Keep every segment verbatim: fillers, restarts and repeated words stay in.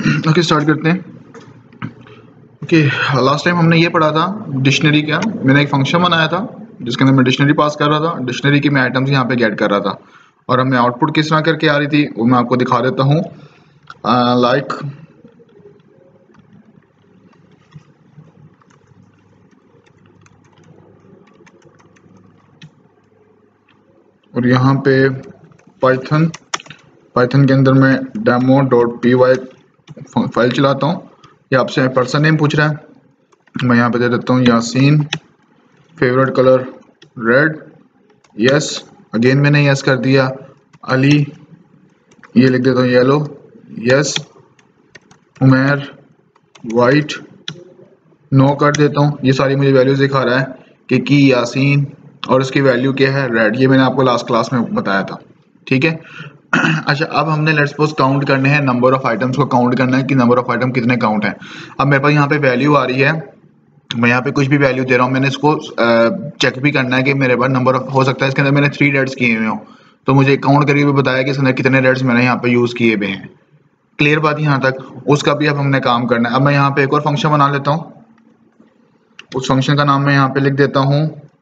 Okay start करते हैं। Okay last time हमने ये पढ़ा था डिक्शनरी का। मैंने एक फंक्शन बनाया था जिसके अंदर मैं डिक्शनरी पास कर रहा था। डिक्शनरी की मैं आइटम्स यहाँ पे गेट कर रहा था और हमें आउटपुट किस तरह करके आ रही थी वो मैं आपको दिखा देता हूँ। लाइक और यहाँ पे पाइथन पाइथन के अंदर मैं demo dot P Y file चलाता हूँ। ये आपसे पर्सन नेम पूछ रहा है, मैं यहाँ पे दे देता हूँ Yasin, favourite colour red, yes again मैंने यस कर दिया। अली ये लिख देता हूँ yellow, yes. Umer white no कर देता हूँ। ये सारी मुझे वैल्यूज दिखा रहा है कि की यासीन और इसकी वैल्यू क्या है रेड। ये मैंने आपको लास्ट क्लास में बताया था, ठीक है। अच्छा अब हमने लेट्स सपोज काउंट करने हैं, नंबर ऑफ आइटम्स को काउंट करना है कि नंबर ऑफ आइटम कितने काउंट हैं। अब मेरे पास यहाँ पे वैल्यू आ रही है, मैं यहाँ पे कुछ भी वैल्यू दे रहा हूँ। मैंने इसको चेक भी करना है कि मेरे पास नंबर ऑफ हो सकता है इसके अंदर मैंने थ्री रेड्स किए हुए हो, तो मुझे काउंट करके भी बताया कि इसके अंदर कितने रेड्स मैंने यहाँ पे यूज किए हुए हैं। क्लियर बात यहाँ तक, उसका भी अब हमने काम करना है। अब मैं यहाँ पे एक और फंक्शन बना लेता हूँ, उस फंक्शन का नाम मैं यहाँ पे लिख देता हूँ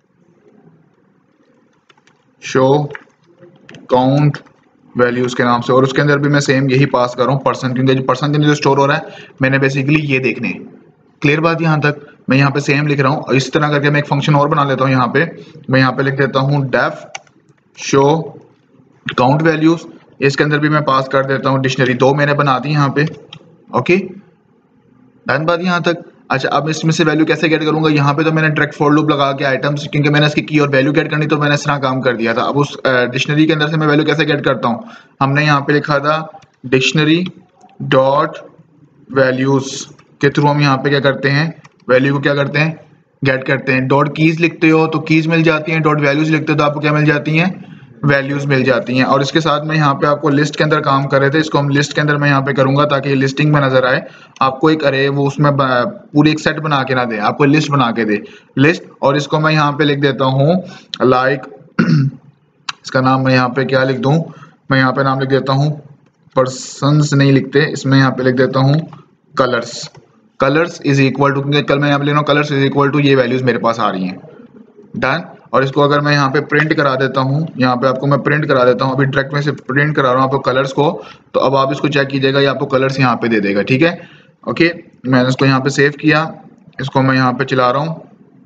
शो काउंट वैल्यूज के नाम से, और उसके अंदर भी मैं सेम यही पास कर रहा हूँ पर्सन, क्योंकि पर्सन के अंदर जो स्टोर हो रहा है मैंने बेसिकली ये देखने। क्लियर बात यहाँ तक, मैं यहाँ पे सेम लिख रहा हूँ और इस तरह करके मैं एक फंक्शन और बना लेता हूँ। यहाँ पे मैं यहाँ पे लिख देता हूँ डेफ शो काउंट वैल्यूज, इसके अंदर भी मैं पास कर देता हूँ डिक्शनरी। दो मैंने बना दी यहाँ पे, ओके डन बात यहाँ तक। अच्छा अब इसमें से वैल्यू कैसे गेट करूंगा, यहाँ पे तो मैंने डायरेक्ट फॉर लूप लगा के आइटम्स, क्योंकि मैंने इसकी की और वैल्यू गेट करनी तो मैंने इस तरह काम कर दिया था। अब उस डिक्शनरी के अंदर से मैं वैल्यू कैसे गेट करता हूँ, हमने यहाँ पे लिखा था डिक्शनरी डॉट वैल्यूज के थ्रू हम यहाँ पे क्या करते हैं, वैल्यू को क्या करते हैं गेट करते हैं। डॉट कीज लिखते हो तो कीज मिल जाती हैं, डॉट वैल्यूज लिखते हो तो आपको क्या मिल जाती हैं, वैल्यूज मिल जाती हैं। और इसके साथ में यहाँ पे आपको लिस्ट के अंदर काम कर रहे थे, इसको हम लिस्ट के अंदर मैं यहाँ पे करूंगा ताकि ये लिस्टिंग में नजर आए। आपको एक अरे वो उसमें पूरी एक सेट बना के ना दे, आपको लिस्ट बना के दे लिस्ट। और इसको मैं यहाँ पे लिख देता हूँ लाइक इसका नाम मैं यहाँ पे क्या लिख दूँ, मैं यहाँ पे नाम लिख देता हूँ पर्सन्स नहीं लिखते, इसमें यहाँ पे लिख देता हूँ colours. Colours is equal to, क्योंकि कल मैं यहाँ पे ले रहा हूँ कलर्स इज इक्वल टू ये वैल्यूज मेरे पास आ रही हैं, डन। और इसको अगर मैं यहाँ पे प्रिंट करा देता हूँ, यहाँ पे आपको मैं प्रिंट करा देता हूँ, अभी डायरेक्ट में से प्रिंट करा रहा हूँ आपको कलर्स को, तो अब आप इसको चेक कीजिएगा ये आपको कलर्स यहाँ पे दे देगा, ठीक है। ओके मैंने इसको यहाँ पे सेव किया, इसको मैं यहाँ पे चला रहा हूँ,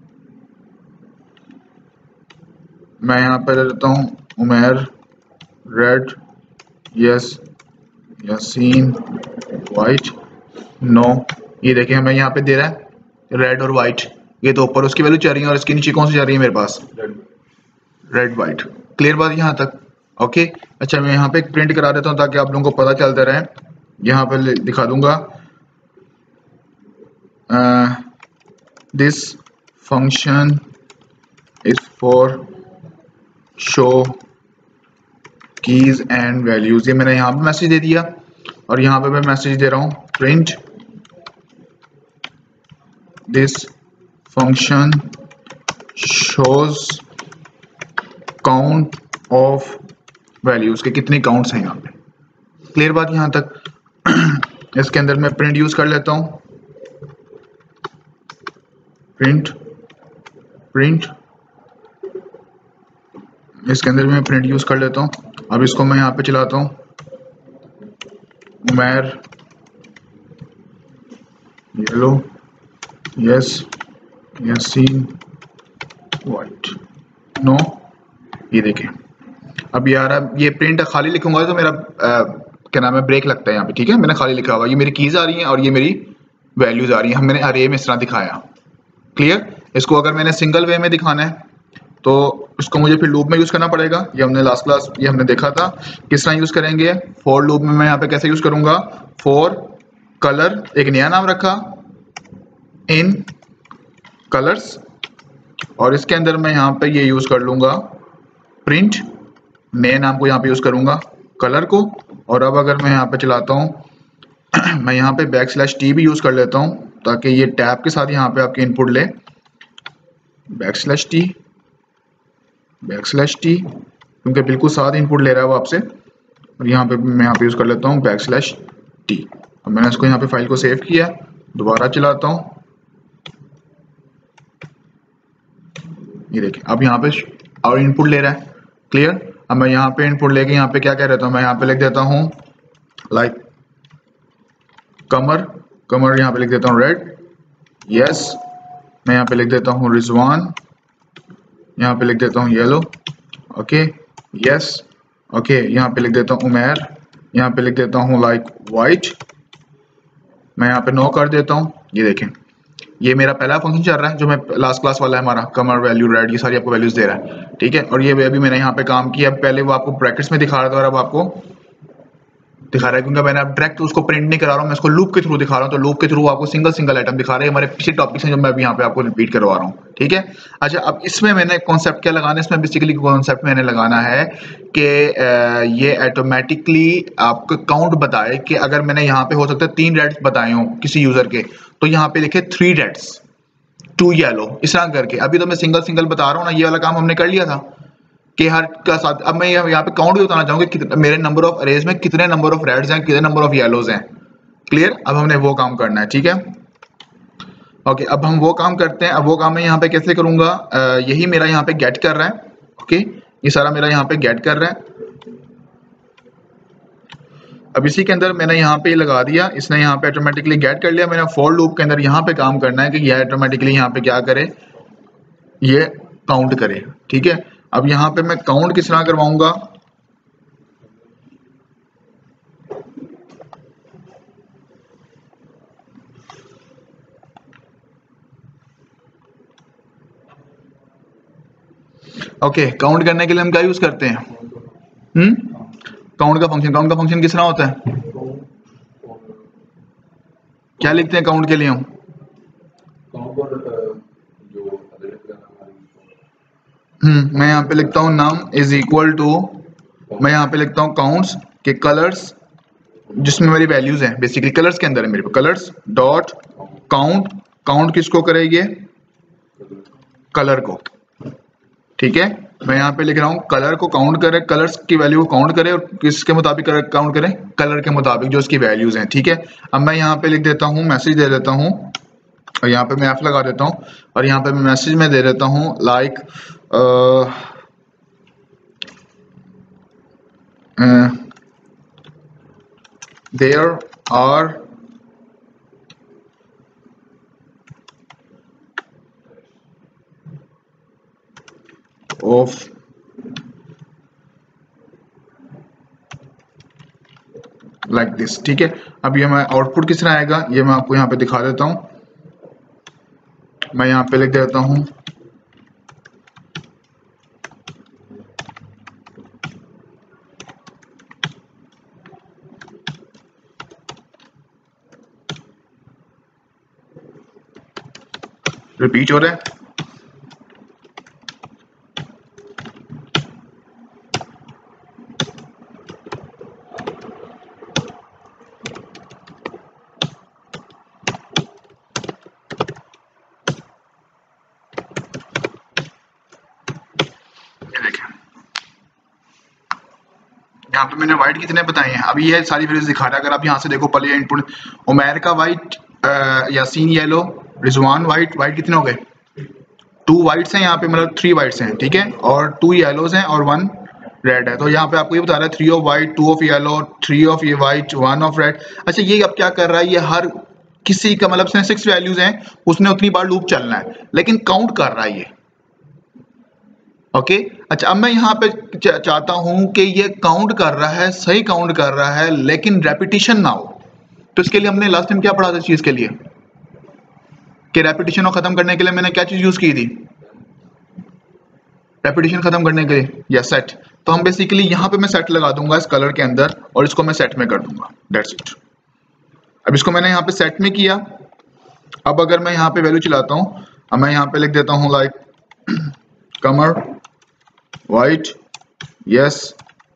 मैं यहाँ पे दे देता हूँ Umer red, yes Yasin white no. ये देखिए हमें यहाँ पे दे रहा है रेड और वाइट, ये तो ऊपर उसकी वैल्यू चल रही है और इसके नीचे कौन सी जा रही है मेरे पास, रेड वाइट। क्लियर बात यहाँ तक, ओके। अच्छा मैं यहाँ पे एक प्रिंट करा देता हूँ ताकि आप लोगों को पता चलता रहे। यहाँ पे दिखा दूंगा this function is for show keys and values, ये मैंने यहाँ पे मैसेज दे दिया और यहाँ पे मैं मैसेज दे रहा हूँ print this function shows count of values के कितनी काउंट्स हैं यहाँ पे। क्लियर बात यहाँ तक। इसके अंदर मैं प्रिंट यूज कर लेता हूँ, प्रिंट प्रिंट इसके अंदर मैं प्रिंट यूज कर लेता हूँ। अब इसको मैं यहाँ पे चलाता हूँ Umer yellow, yes Yasin white no. ये देखें अब यार अब ये प्रिंट खाली लिखूंगा तो मेरा आ, क्या नाम है ब्रेक लगता है यहाँ पे, ठीक है। मैंने खाली लिखा हुआ, ये मेरी कीज आ रही हैं और ये मेरी वैल्यूज आ रही हैं, मैंने अरे में इस तरह दिखाया। क्लियर। इसको अगर मैंने सिंगल वे में दिखाना है तो इसको मुझे फिर लूप में यूज करना पड़ेगा। ये हमने लास्ट क्लास ये हमने देखा था किस तरह यूज करेंगे। फॉर लूप में मैं यहाँ पे कैसे यूज करूंगा, फॉर कलर एक नया नाम रखा इन कलर्स, और इसके अंदर मैं यहाँ पे ये यूज कर लूंगा प्रिंट नए नाम को यहाँ पे यूज करूंगा कलर को। और अब अगर मैं यहाँ पे चलाता हूँ मैं यहाँ पे बैक स्लैश टी भी यूज कर लेता हूँ ताकि ये टैब के साथ यहाँ पे आपकी इनपुट ले, back slash t back slash t क्योंकि बिल्कुल साथ इनपुट ले रहा है वो आपसे। और यहाँ पे मैं यहाँ पे यूज कर लेता हूँ बैक स्लैश टी, अब मैंने इसको यहाँ पे फाइल को सेव किया, दोबारा चलाता हूँ, ये देखिए अब यहाँ पे और इनपुट ले रहा है। क्लियर। अब मैं यहाँ पे इनपुट लेके यहाँ पे क्या कह देता हूँ, मैं यहाँ पे लिख देता हूँ लाइक कमर, कमर यहाँ पे लिख देता हूँ रेड, यस। मैं यहाँ पे लिख देता हूँ रिजवान, यहाँ पे लिख देता हूँ येलो, ओके यस, ओके। यहाँ पे लिख देता हूँ उमेर, यहाँ पे लिख देता हूँ लाइक वाइट, मैं यहाँ पे नो कर देता हूँ। ये देखें ये मेरा पहला फंक्शन चल रहा है जो मैं लास्ट क्लास वाला है हमारा, कमर वैल्यू रेड, ये सारी आपको वैल्यूज दे रहा है, ठीक है। और ये अभी मैंने यहाँ पे काम किया, पहले वो आपको ब्रैकेट्स में दिखा रहा था और अब आपको दिखा रहा है, क्योंकि मैंने अब डायरेक्ट उसको प्रिंट नहीं करा रहा हूँ, मैं इसको लूप के थ्रू दिखा रहा हूँ। तो लूप के थ्रू आपको सिंगल सिंगल आइटम दिखा रहे हैं, हमारे पिछले टॉपिक्स हैं जो मैं अभी यहाँ पे आपको रिपीट करवा रहा हूँ, ठीक है। अच्छा अब इसमें मैंने कॉन्सेप्ट क्या लगाना है, इसमें बेसिकली कॉन्सेप्ट मैंने लगाना है कि ये ऑटोमेटिकली आपको काउंट बताए कि अगर मैंने यहाँ पे हो सकता है तीन रेड्स बताए हों किसी यूजर के, तो यहाँ पे लिखे थ्री रेड्स टू येलो, इस तरह करके। अभी तो मैं सिंगल सिंगल बता रहा हूँ ना, ये वाला काम हमने कर लिया था कि हर का साथ। अब मैं यहाँ पे काउंट भी बताना चाहूंगा कि मेरे नंबर ऑफ अरेज में कितने नंबर ऑफ रेड्स हैं, कितने नंबर ऑफ येलोज हैं। क्लियर। अब हमने वो काम करना है, ठीक है। ओके अब हम वो काम करते हैं। अब वो काम मैं यहाँ पे कैसे करूंगा, यही मेरा यहाँ पे गेट कर रहा है, ओके ये सारा मेरा यहाँ पे गेट कर रहा है। अब इसी के अंदर मैंने यहाँ पे लगा दिया, इसने यहाँ पे ऑटोमेटिकली गेट कर लिया। मैंने फॉर लूप के अंदर यहाँ पे काम करना है कि यह ऑटोमेटिकली यहाँ पे क्या करे, ये काउंट करे, ठीक है। अब यहाँ पे मैं काउंट किस तरह करवाऊंगा, ओके okay, काउंट करने के लिए हम क्या यूज करते हैं, हम्म काउंट का फंक्शन। काउंट का फंक्शन किस तरह होता है, क्या लिखते हैं काउंट के लिए हम, हम्म मैं यहाँ पे लिखता हूँ नम इज इक्वल टू, मैं यहाँ पे लिखता हूँ काउंट्स के कलर्स जिसमें मेरी वैल्यूज हैं, बेसिकली कलर्स के अंदर है मेरे पे कलर्स डॉट काउंट। काउंट किसको करेगी, कलर को, ठीक है। मैं यहाँ पे लिख रहा हूँ कलर को काउंट करे, कलर्स की वैल्यू को काउंट करे और किसके मुताबिक काउंट करें, कलर के मुताबिक जो उसकी वैल्यूज हैं, ठीक है। अब मैं यहाँ पे लिख देता हूँ मैसेज दे देता हूँ और यहाँ पे मैं एफ लगा देता हूँ और यहाँ पे मैं मैसेज में दे देता हूँ like there are of like this, ठीक है। अब ये मैं आउटपुट किस तरह आएगा ये मैं आपको यहाँ पे दिखा देता हूँ। मैं यहाँ पे लिख देता हूँ रिपीट हो रहा है, यहाँ पे मैंने वाइट कितने बताए हैं, अभी ये सारी वैल्यूज दिखा रहा है। अगर आप यहाँ से देखो पहले इनपुट उमैर का white, Yasin yellow, Rizwan white, white कितने हो गए, टू वाइट्स हैं यहाँ पे, मतलब थ्री वाइट्स हैं, ठीक है, और टू येलोज हैं और वन रेड है। तो यहाँ पे आपको ये बता रहा है three of white, two of yellow, three of ये वाइट, वन ऑफ रेड। अच्छा ये अब क्या कर रहा है, ये हर किसी का मतलब सिक्स वैल्यूज हैं, उसने उतनी बार लूप चलना है, लेकिन काउंट कर रहा है ये, ओके okay? अच्छा अब मैं यहाँ पे चाहता हूं कि ये काउंट कर रहा है, सही काउंट कर रहा है, लेकिन रेपिटेशन ना हो। तो इसके लिए हमने लास्ट टाइम क्या पढ़ा था इस चीज के लिए, कि रेपिटेशन को खत्म करने के लिए मैंने क्या चीज यूज की थी, रेपिटेशन खत्म करने के लिए या सेट। तो हम बेसिकली यहाँ पे मैं सेट लगा दूंगा इस कलर के अंदर और इसको मैं सेट में कर दूंगा, दैट्स इट। अब इसको मैंने यहाँ पे सेट में किया। अब अगर मैं यहाँ पे वैल्यू चलाता हूँ, अब मैं यहाँ पे लिख देता हूँ like Qamar white, yes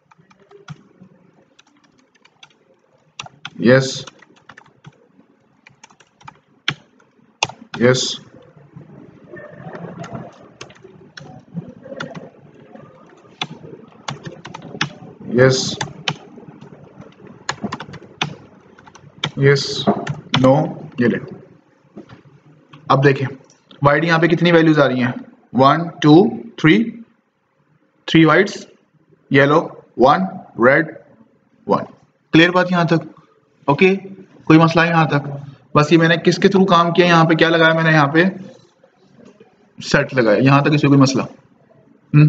yes yes yes yes no, ये ले। अब देखें वाइट यहाँ पे कितनी वैल्यूज आ रही हैं, one two three, three whites, yellow one, red one. Clear बात यहाँ तक? ओके, कोई मसला यहाँ तक? बस ये मैंने किसके थ्रू काम किया, यहाँ पे क्या लगाया मैंने, यहाँ पे सेट लगाया। यहाँ तक इसे कोई मसला? हम्म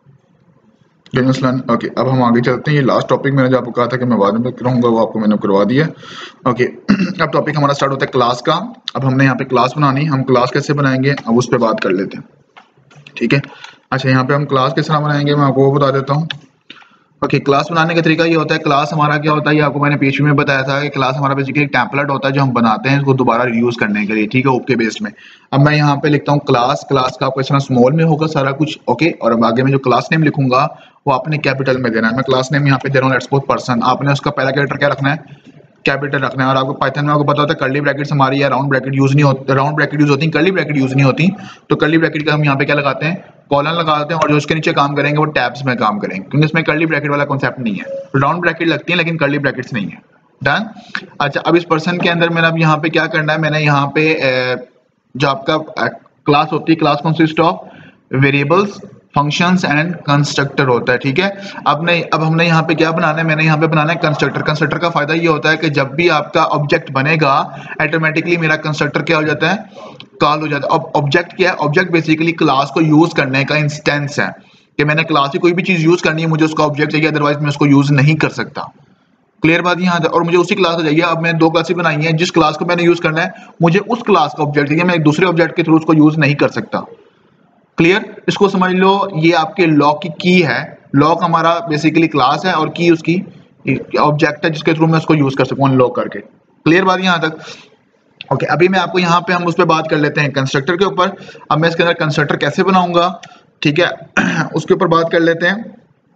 मसला नहीं। ओके, अब हम आगे चलते हैं। ये लास्ट टॉपिक मैंने जो आपको कहा था कि मैं बाद में कराऊंगा, वो आपको मैंने करवा दिया। ओके, अब टॉपिक हमारा स्टार्ट होता है क्लास का। अब हमने यहाँ पे क्लास बनानी, हम क्लास कैसे बनाएंगे अब उस पर बात कर लेते हैं, ठीक है। अच्छा, यहाँ पे हम क्लास किस तरह बनाएंगे मैं आपको वो बता देता हूँ। ओके, क्लास बनाने का तरीका ये होता है, क्लास हमारा क्या होता है, ये आपको मैंने पीएचपी में बताया था कि क्लास हमारा बेसिकली एक टेम्पलेट होता है जो हम बनाते हैं इसको दोबारा रीयूज करने के लिए, ठीक है, ओके बेस्ड में। अब मैं यहाँ पे लिखता हूँ क्लास, क्लास का आपको इस तरह स्मॉल में होगा सारा कुछ, ओके। और अब आगे में जो क्लास नेम लिखूंगा वो आपने कैपिटल में देना है। मैं क्लास नेम यहाँ पे दे रहा हूँ लेट्स सपोज पर्सन, आपने उसका पहला कैरेक्टर क्या रखना है, कैपिटल रखना है। और आपको पाइथन में आपको पता होता है कर्ली ब्रैकेट्स हमारी या राउंड ब्रैकेट यूज नहीं होती, राउंड ब्रैकेट यूज होती है, कर्ली ब्रैकेट यूज नहीं होती। तो कर्ली ब्रैकेट का हम यहाँ पे क्या लगाते हैं, कॉलन लगाते हैं, और जो उसके नीचे काम करेंगे वो टैब्स में काम करेंगे, क्योंकि इसमें कर्ली ब्रैकेट वाला कॉन्सेप्ट नहीं है। राउंड ब्रैकेट लगती है लेकिन कर्ली ब्रैकेट्स नहीं है। डन। अच्छा, अब इस पर्सन के अंदर मैंने अब यहाँ पे क्या करना है, मैंने यहाँ पे जो आपका क्लास होती है, class consist of variables, functions and constructor होता है, ठीक है। अब नहीं, अब हमने यहाँ पे क्या बनाना है, मैंने यहाँ पे बनाना है कंस्ट्रक्टर। कंस्ट्रक्टर का फायदा ये होता है कि जब भी आपका ऑब्जेक्ट बनेगा ऑटोमेटिकली मेरा कंस्ट्रक्टर क्या हो जाता है, कॉल हो जाता है। अब ऑब्जेक्ट क्या है, ऑब्जेक्ट बेसिकली क्लास को यूज करने का इंस्टेंस है, कि मैंने क्लास की कोई भी चीज यूज करनी है, मुझे उसका ऑब्जेक्ट चाहिए, अदरवाइज मैं उसको यूज नहीं कर सकता। क्लियर बात यहाँ है? और मुझे उसी क्लास को चाहिए। अब मैंने दो क्लासेस बनाई हैं, जिस क्लास को मैंने यूज करना है मुझे उस क्लास का ऑब्जेक्ट चाहिए, मैं दूसरे ऑब्जेक्ट के थ्रू उसको यूज नहीं कर सकता। क्लियर? इसको समझ लो, ये आपके लॉक की की है। लॉक हमारा बेसिकली क्लास है और की उसकी ऑब्जेक्ट है जिसके थ्रू मैं उसको यूज कर सकूं अनलॉक करके। क्लियर बात यहाँ तक? ओके okay, अभी मैं आपको यहाँ पे हम उस पर बात कर लेते हैं कंस्ट्रक्टर के ऊपर। अब मैं इसके अंदर कंस्ट्रक्टर कैसे बनाऊंगा, ठीक है, उसके ऊपर बात कर लेते हैं।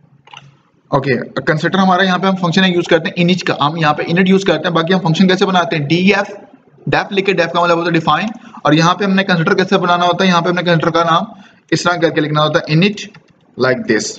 ओके okay, कंस्ट्रक्टर हमारा यहाँ पे हम फंक्शन यूज करते हैं इनिट का, हम यहाँ पे इनिट यूज करते हैं। बाकी हम फंक्शन कैसे बनाते हैं, डी एफ, डेफ लिखे, डेफ का मतलब होता है डिफाइन। और यहाँ पे हमने कंस्ट्रक्टर कैसे बनाना होता है, यहाँ पे हमने कंस्ट्रक्टर का नाम इस तरह करके लिखना होता है, इनिट लाइक दिस,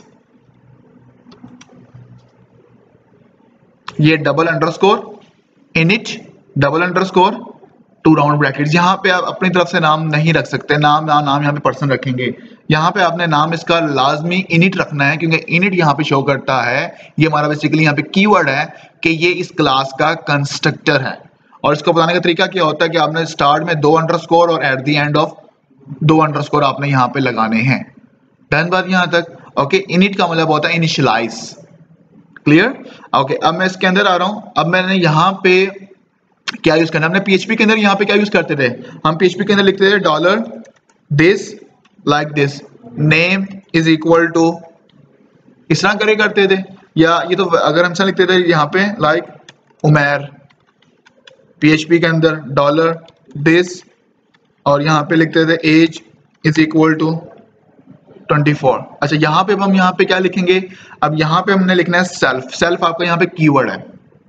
ये double underscore init double underscore two round brackets. यहाँ पे आप अपनी तरफ से नाम नहीं रख सकते, नाम ना नाम यहाँ पे पर्सन रखेंगे। यहाँ पे आपने नाम इसका लाजमी इनिट रखना है, क्योंकि इनिट यहाँ पे शो करता है, ये हमारा बेसिकली यहाँ पे कीवर्ड है कि ये इस क्लास का कंस्ट्रक्टर है। और इसको बताने का तरीका क्या होता है कि आपने स्टार्ट में दो अंडरस्कोर और एट द एंड ऑफ दो अंडरस्कोर आपने यहाँ पे लगाने हैं। डन बात यहाँ तक? ओके, इनिट का मतलब होता है इनिशियलाइज। क्लियर? ओके, अब मैं इसके अंदर आ रहा हूँ। अब मैंने यहाँ पे क्या यूज करना, हमने पीएचपी के अंदर यहाँ पे क्या यूज करते थे, हम पीएचपी के अंदर लिखते थे dollar this like this, name is equal to, इस तरह करे करते थे। या ये तो अगर हम लिखते थे यहाँ पे लाइक उमैर, पीएचपी के अंदर डॉलर दिस, और यहाँ पे लिखते थे age is equal to twenty four. अच्छा, यहाँ पे हम यहाँ पे क्या लिखेंगे, अब यहाँ पे हमने लिखना है सेल्फ। सेल्फ आपका यहाँ पे कीवर्ड है,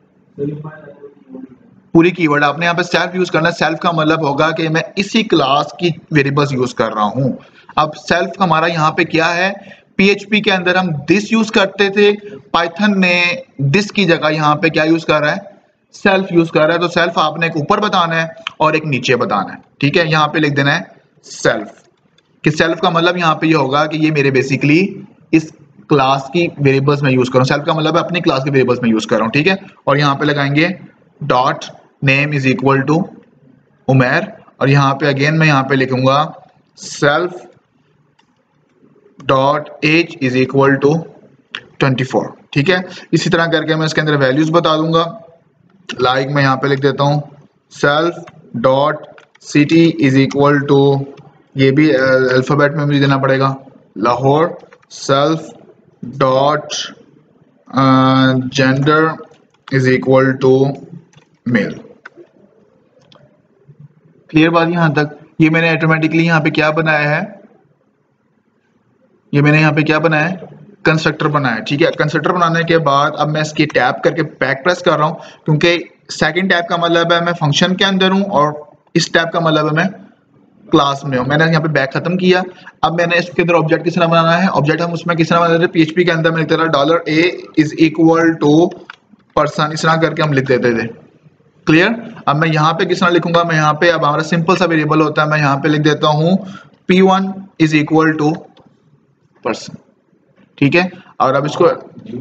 पूरी कीवर्ड आपने यहाँ पे सेल्फ यूज करना है। सेल्फ का मतलब होगा कि मैं इसी क्लास की वेरिएबल्स यूज कर रहा हूँ। अब सेल्फ हमारा यहाँ पे क्या है, पीएचपी के अंदर हम दिस यूज करते थे, पाइथन ने दिस की जगह यहाँ पे क्या यूज कर रहा है, सेल्फ यूज कर रहा है। तो सेल्फ आपने एक ऊपर बताना है और एक नीचे बताना है, ठीक है। यहाँ पे लिख देना है सेल्फ, कि सेल्फ का मतलब यहाँ पे ये होगा कि ये मेरे बेसिकली इस क्लास की वेरिएबल्स में यूज कर रहा हूँ। सेल्फ का मतलब अपनी क्लास के वेरिएबल्स में यूज कर रहा हूँ, ठीक है। और यहाँ पे लगाएंगे dot name is equal to Umair, और यहाँ पे अगेन मैं यहाँ पे लिखूंगा self dot age is equal to twenty four, ठीक है। इसी तरह करके मैं इसके अंदर वैल्यूज बता दूंगा। लाइक like मैं यहाँ पे लिख देता हूँ self dot city is equal to, ये भी अल्फाबेट में मुझे देना पड़ेगा, Lahore. Self dot gender is equal to male. Clear बात यहाँ तक? ये मैंने ऑटोमेटिकली यहाँ पे क्या बनाया है, ये मैंने यहाँ पे क्या बनाया है, कंस्ट्रक्टर बनाया है, ठीक है। कंस्ट्रक्टर बनाने के बाद अब मैं इसकी टैब करके बैक प्रेस कर रहा हूँ, क्योंकि सेकंड टैब का मतलब है मैं फंक्शन के अंदर हूँ और इस टैब का मतलब है मैं क्लास में हूँ। मैंने यहाँ पे बैक खत्म किया। अब मैंने इसके अंदर ऑब्जेक्ट किस तरह बनाना है, ऑब्जेक्ट हम उसमें किस तरह बनाते थे, पीएचपी के अंदर मैं लिखता था dollar A is equal to person, इस तरह करके हम लिख देते थे, क्लियर। अब मैं यहाँ पे किस तरह लिखूंगा, मैं यहाँ पे, अब हमारा सिंपल सा वेरिएबल होता है, मैं यहाँ पे लिख देता हूँ P one is equal to person, ठीक है। और अब इसको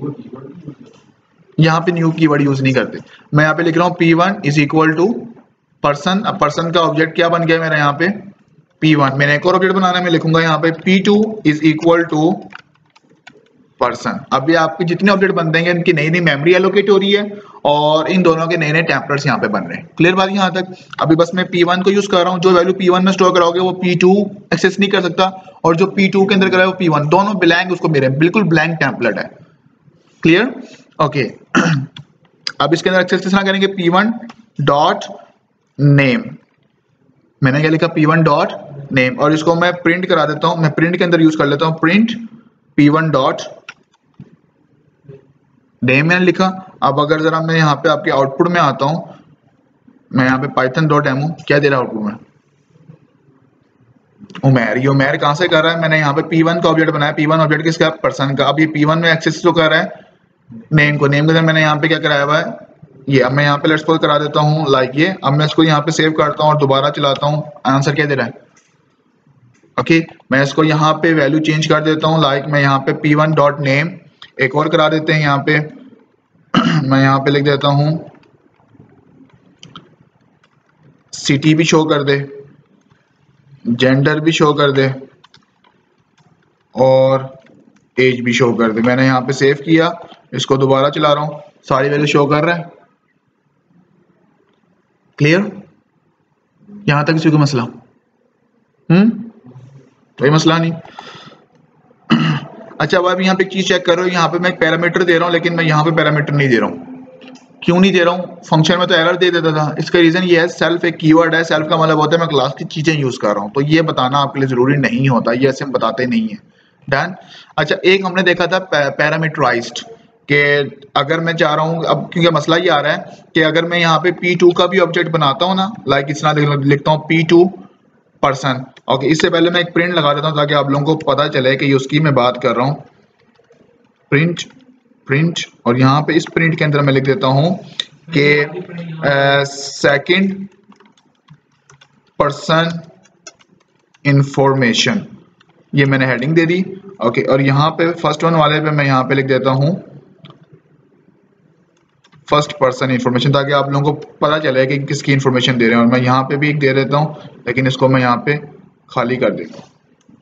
यहाँ पे न्यू कीवर्ड यूज नहीं करते, मैं यहाँ पे लिख रहा हूँ P one is equal to person. अब पर्सन का ऑब्जेक्ट क्या बन गया मेरा यहाँ पे पी वन। मैंने एक और ऑब्जेक्ट बनाना है, मैं लिखूंगा यहाँ पे P two is equal to person. अब ये आपके जितने ऑब्जेक्ट बनते हैं इनकी नई नई मेमोरी एलोकेट हो रही है और इन दोनों के नए नए टेम्पलेट्स यहाँ पे बन रहे हैं। क्लियर बात यहाँ तक। अभी बस मैं पी वन को यूज कर रहा हूँ, जो वैल्यू पी वन में स्टोर कराओगे वो पी टू एक्सेस नहीं कर सकता, और जो पी टू के अंदर कराए वो पी वन, दोनों ब्लैंक उसको मेरे बिल्कुल ब्लैंक टेम्पलेट है। Clear, okay. अब इसके अंदर एक्सेस किस तरह करेंगे, पी वन डॉट नेम, मैंने क्या लिखा पी वन डॉट नेम, और इसको मैं प्रिंट करा देता हूँ, मैं प्रिंट के अंदर यूज कर लेता हूँ print P one dot name मैंने लिखा। अब अगर जरा मैं यहाँ पे आपके आउटपुट में आता हूँ, मैं यहाँ पे पाइथन डॉट एमओ क्या दे रहा है आउटपुट में, उमेर। ये उमेर कहाँ से कर रहा है, मैंने यहाँ पे पी वन का ऑब्जेक्ट बनाया, पी वन ऑब्जेक्ट किसका, पर्सन का। अब ये पी वन में एक्सेस तो कर रहा है नेम को, नेम के अंदर मैंने यहाँ पे क्या कराया हुआ है ये। अब मैं यहाँ पे लेट्स सपोज करा देता हूँ लाइक ये। अब मैं इसको यहाँ पे सेव करता हूँ और दोबारा चलाता हूँ, आंसर क्या दे रहा है, ओके okay, मैं इसको यहाँ पे वैल्यू चेंज कर देता हूँ, लाइक मैं यहाँ पे पी वन डॉट नेम एक और करा देते हैं यहाँ पे मैं यहाँ पे लिख देता हूँ सिटी भी शो कर दे, जेंडर भी शो कर दे और एज भी शो कर दे। मैंने यहाँ पे सेव किया, इसको दोबारा चला रहा हूँ, सारी वैल्यू शो कर रहा है। क्लियर, यहाँ तक किसी को मसला, हम्म कोई मसला नहीं। अच्छा, अब आप यहाँ पे एक चीज चेक करो, यहाँ पे मैं एक पैरामीटर दे रहा हूँ लेकिन मैं यहाँ पे पैरामीटर नहीं दे रहा हूँ। क्यों नहीं दे रहा हूँ, फंक्शन में तो एरर दे देता था। इसका रीजन ये है, सेल्फ एक कीवर्ड है, सेल्फ का मतलब होता है मैं क्लास की चीजें यूज कर रहा हूँ, तो ये बताना आपके लिए जरूरी नहीं होता, ये ऐसे हम बताते नहीं है। डन। अच्छा, एक हमने देखा था पैरामीटराइज्ड, कि अगर मैं चाह रहा हूँ, अब क्योंकि मसला ये आ रहा है कि अगर मैं यहाँ पे पी टू का भी ऑब्जेक्ट बनाता हूँ ना, लाइक इस तरह लिखता हूँ पी टू पर्सन, ओके। इससे पहले मैं एक प्रिंट लगा देता हूँ ताकि आप लोगों को पता चले कि उसकी मैं बात कर रहा हूँ। प्रिंट प्रिंट और यहाँ पे इस प्रिंट के अंदर मैं लिख देता हूँ कि सेकंड पर्सन इंफॉर्मेशन, ये मैंने हेडिंग दे दी, ओके। और यहाँ पे फर्स्ट वन वाले पे मैं यहाँ पे लिख देता हूँ फर्स्ट पर्सन इंफॉर्मेशन, ताकि आप लोगों को पता चले कि किसकी इंफॉर्मेशन दे रहे हैं। और मैं यहाँ पे भी एक दे देता हूँ, लेकिन इसको मैं यहाँ पे खाली कर देता हूँ।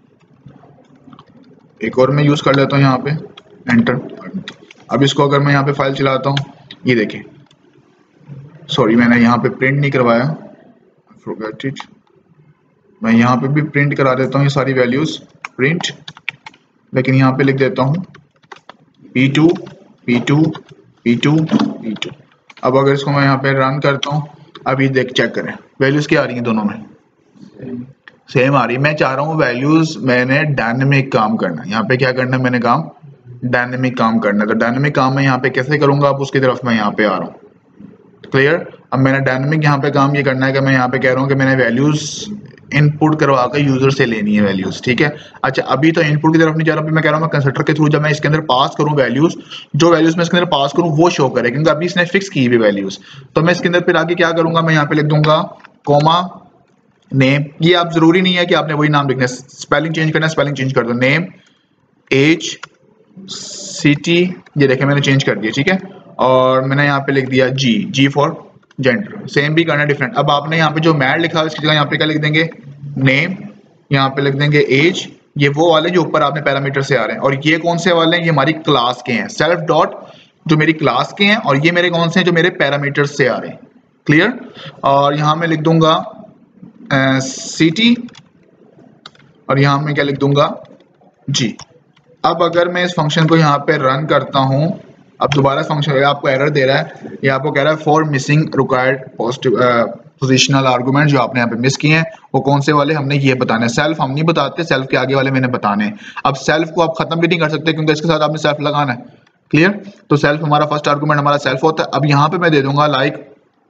एक और मैं यूज कर लेता हूँ यहाँ पे, एंटर। अब इसको अगर मैं यहाँ पे फाइल चलाता हूँ, ये देखिए, सॉरी मैंने यहाँ पे प्रिंट नहीं करवाया, फॉरगॉट इट। मैं यहाँ पे भी प्रिंट करा देता हूँ ये सारी वैल्यूज, प्रिंट, लेकिन यहाँ पे लिख देता हूँ P two P two P two P two. अब अगर इसको मैं यहाँ पे रन करता हूँ, अभी देख चेक करें वैल्यूज क्या आ रही हैं, दोनों में सेम आ रही है। मैं चाह रहा हूँ वैल्यूज, मैंने डायनेमिक काम करना है, यहाँ पे क्या करना है, मैंने काम डायनेमिक काम करना है। तो डायनेमिक काम मैं यहाँ पे कैसे करूंगा, अब उसकी तरफ मैं यहाँ पे आ रहा हूँ। क्लियर। अब मैंने डायनेमिक यहाँ पे काम ये करना है कि मैं यहाँ पे कह रहा हूँ कि मैंने वैल्यूज इनपुट करवा कर यूजर से लेनी है वैल्यूज, ठीक है। अच्छा, अभी तो इनपुट की तरफ नहीं जा रहा, मैं कह रहा हूँ मैं कंस्ट्रक्टर के थ्रू जब मैं इसके अंदर पास करूँ वैल्यूज, जो वैल्यूज मैं इसके अंदर पास करूँ वो शो करे, क्योंकि अभी इसने फिक्स की हुई वैल्यूज। तो मैं इसके अंदर फिर आगे क्या करूंगा, मैं यहाँ पे लिख दूंगा कोमा नेम। ये आप जरूरी नहीं है कि आपने वही नाम लिखना है, स्पेलिंग चेंज करना है स्पेलिंग चेंज कर दो, नेम एज सिटी, ये देखें मैंने चेंज कर दिया, ठीक है। और मैंने यहाँ पे लिख दिया G, G for gender, same भी करना डिफरेंट। अब आपने यहाँ पे जो मैड लिखा है इसकी जगह यहाँ पे क्या लिख देंगे, नेम, यहाँ पे लिख देंगे एज, ये वो वाले जो ऊपर आपने पैरामीटर से आ रहे हैं। और ये कौन से वाले हैं, ये हमारी क्लास के हैं, सेल्फ डॉट जो मेरी क्लास के हैं, और ये मेरे कौन से हैं, जो मेरे पैरामीटर से आ रहे हैं। क्लियर। और यहाँ मैं लिख दूंगा सिटी, और यहाँ मैं क्या लिख दूंगा जी। अब अगर मैं इस फंक्शन को यहाँ पे रन करता हूँ, अब दोबारा फंक्शन आपको एरर दे रहा है, ये आपको कह रहा है four missing required positive positional argument, जो आपने यहाँ पे मिस किए हैं वो कौन से वाले हमने ये बताने हैं। सेल्फ हम नहीं बताते, सेल्फ के आगे वाले मैंने बताने हैं। अब सेल्फ को आप खत्म भी नहीं कर सकते क्योंकि इसके साथ आपने सेल्फ लगाना है। क्लियर। तो सेल्फ हमारा फर्स्ट आर्गूमेंट हमारा सेल्फ होता है। अब यहाँ पे मैं दे दूंगा लाइक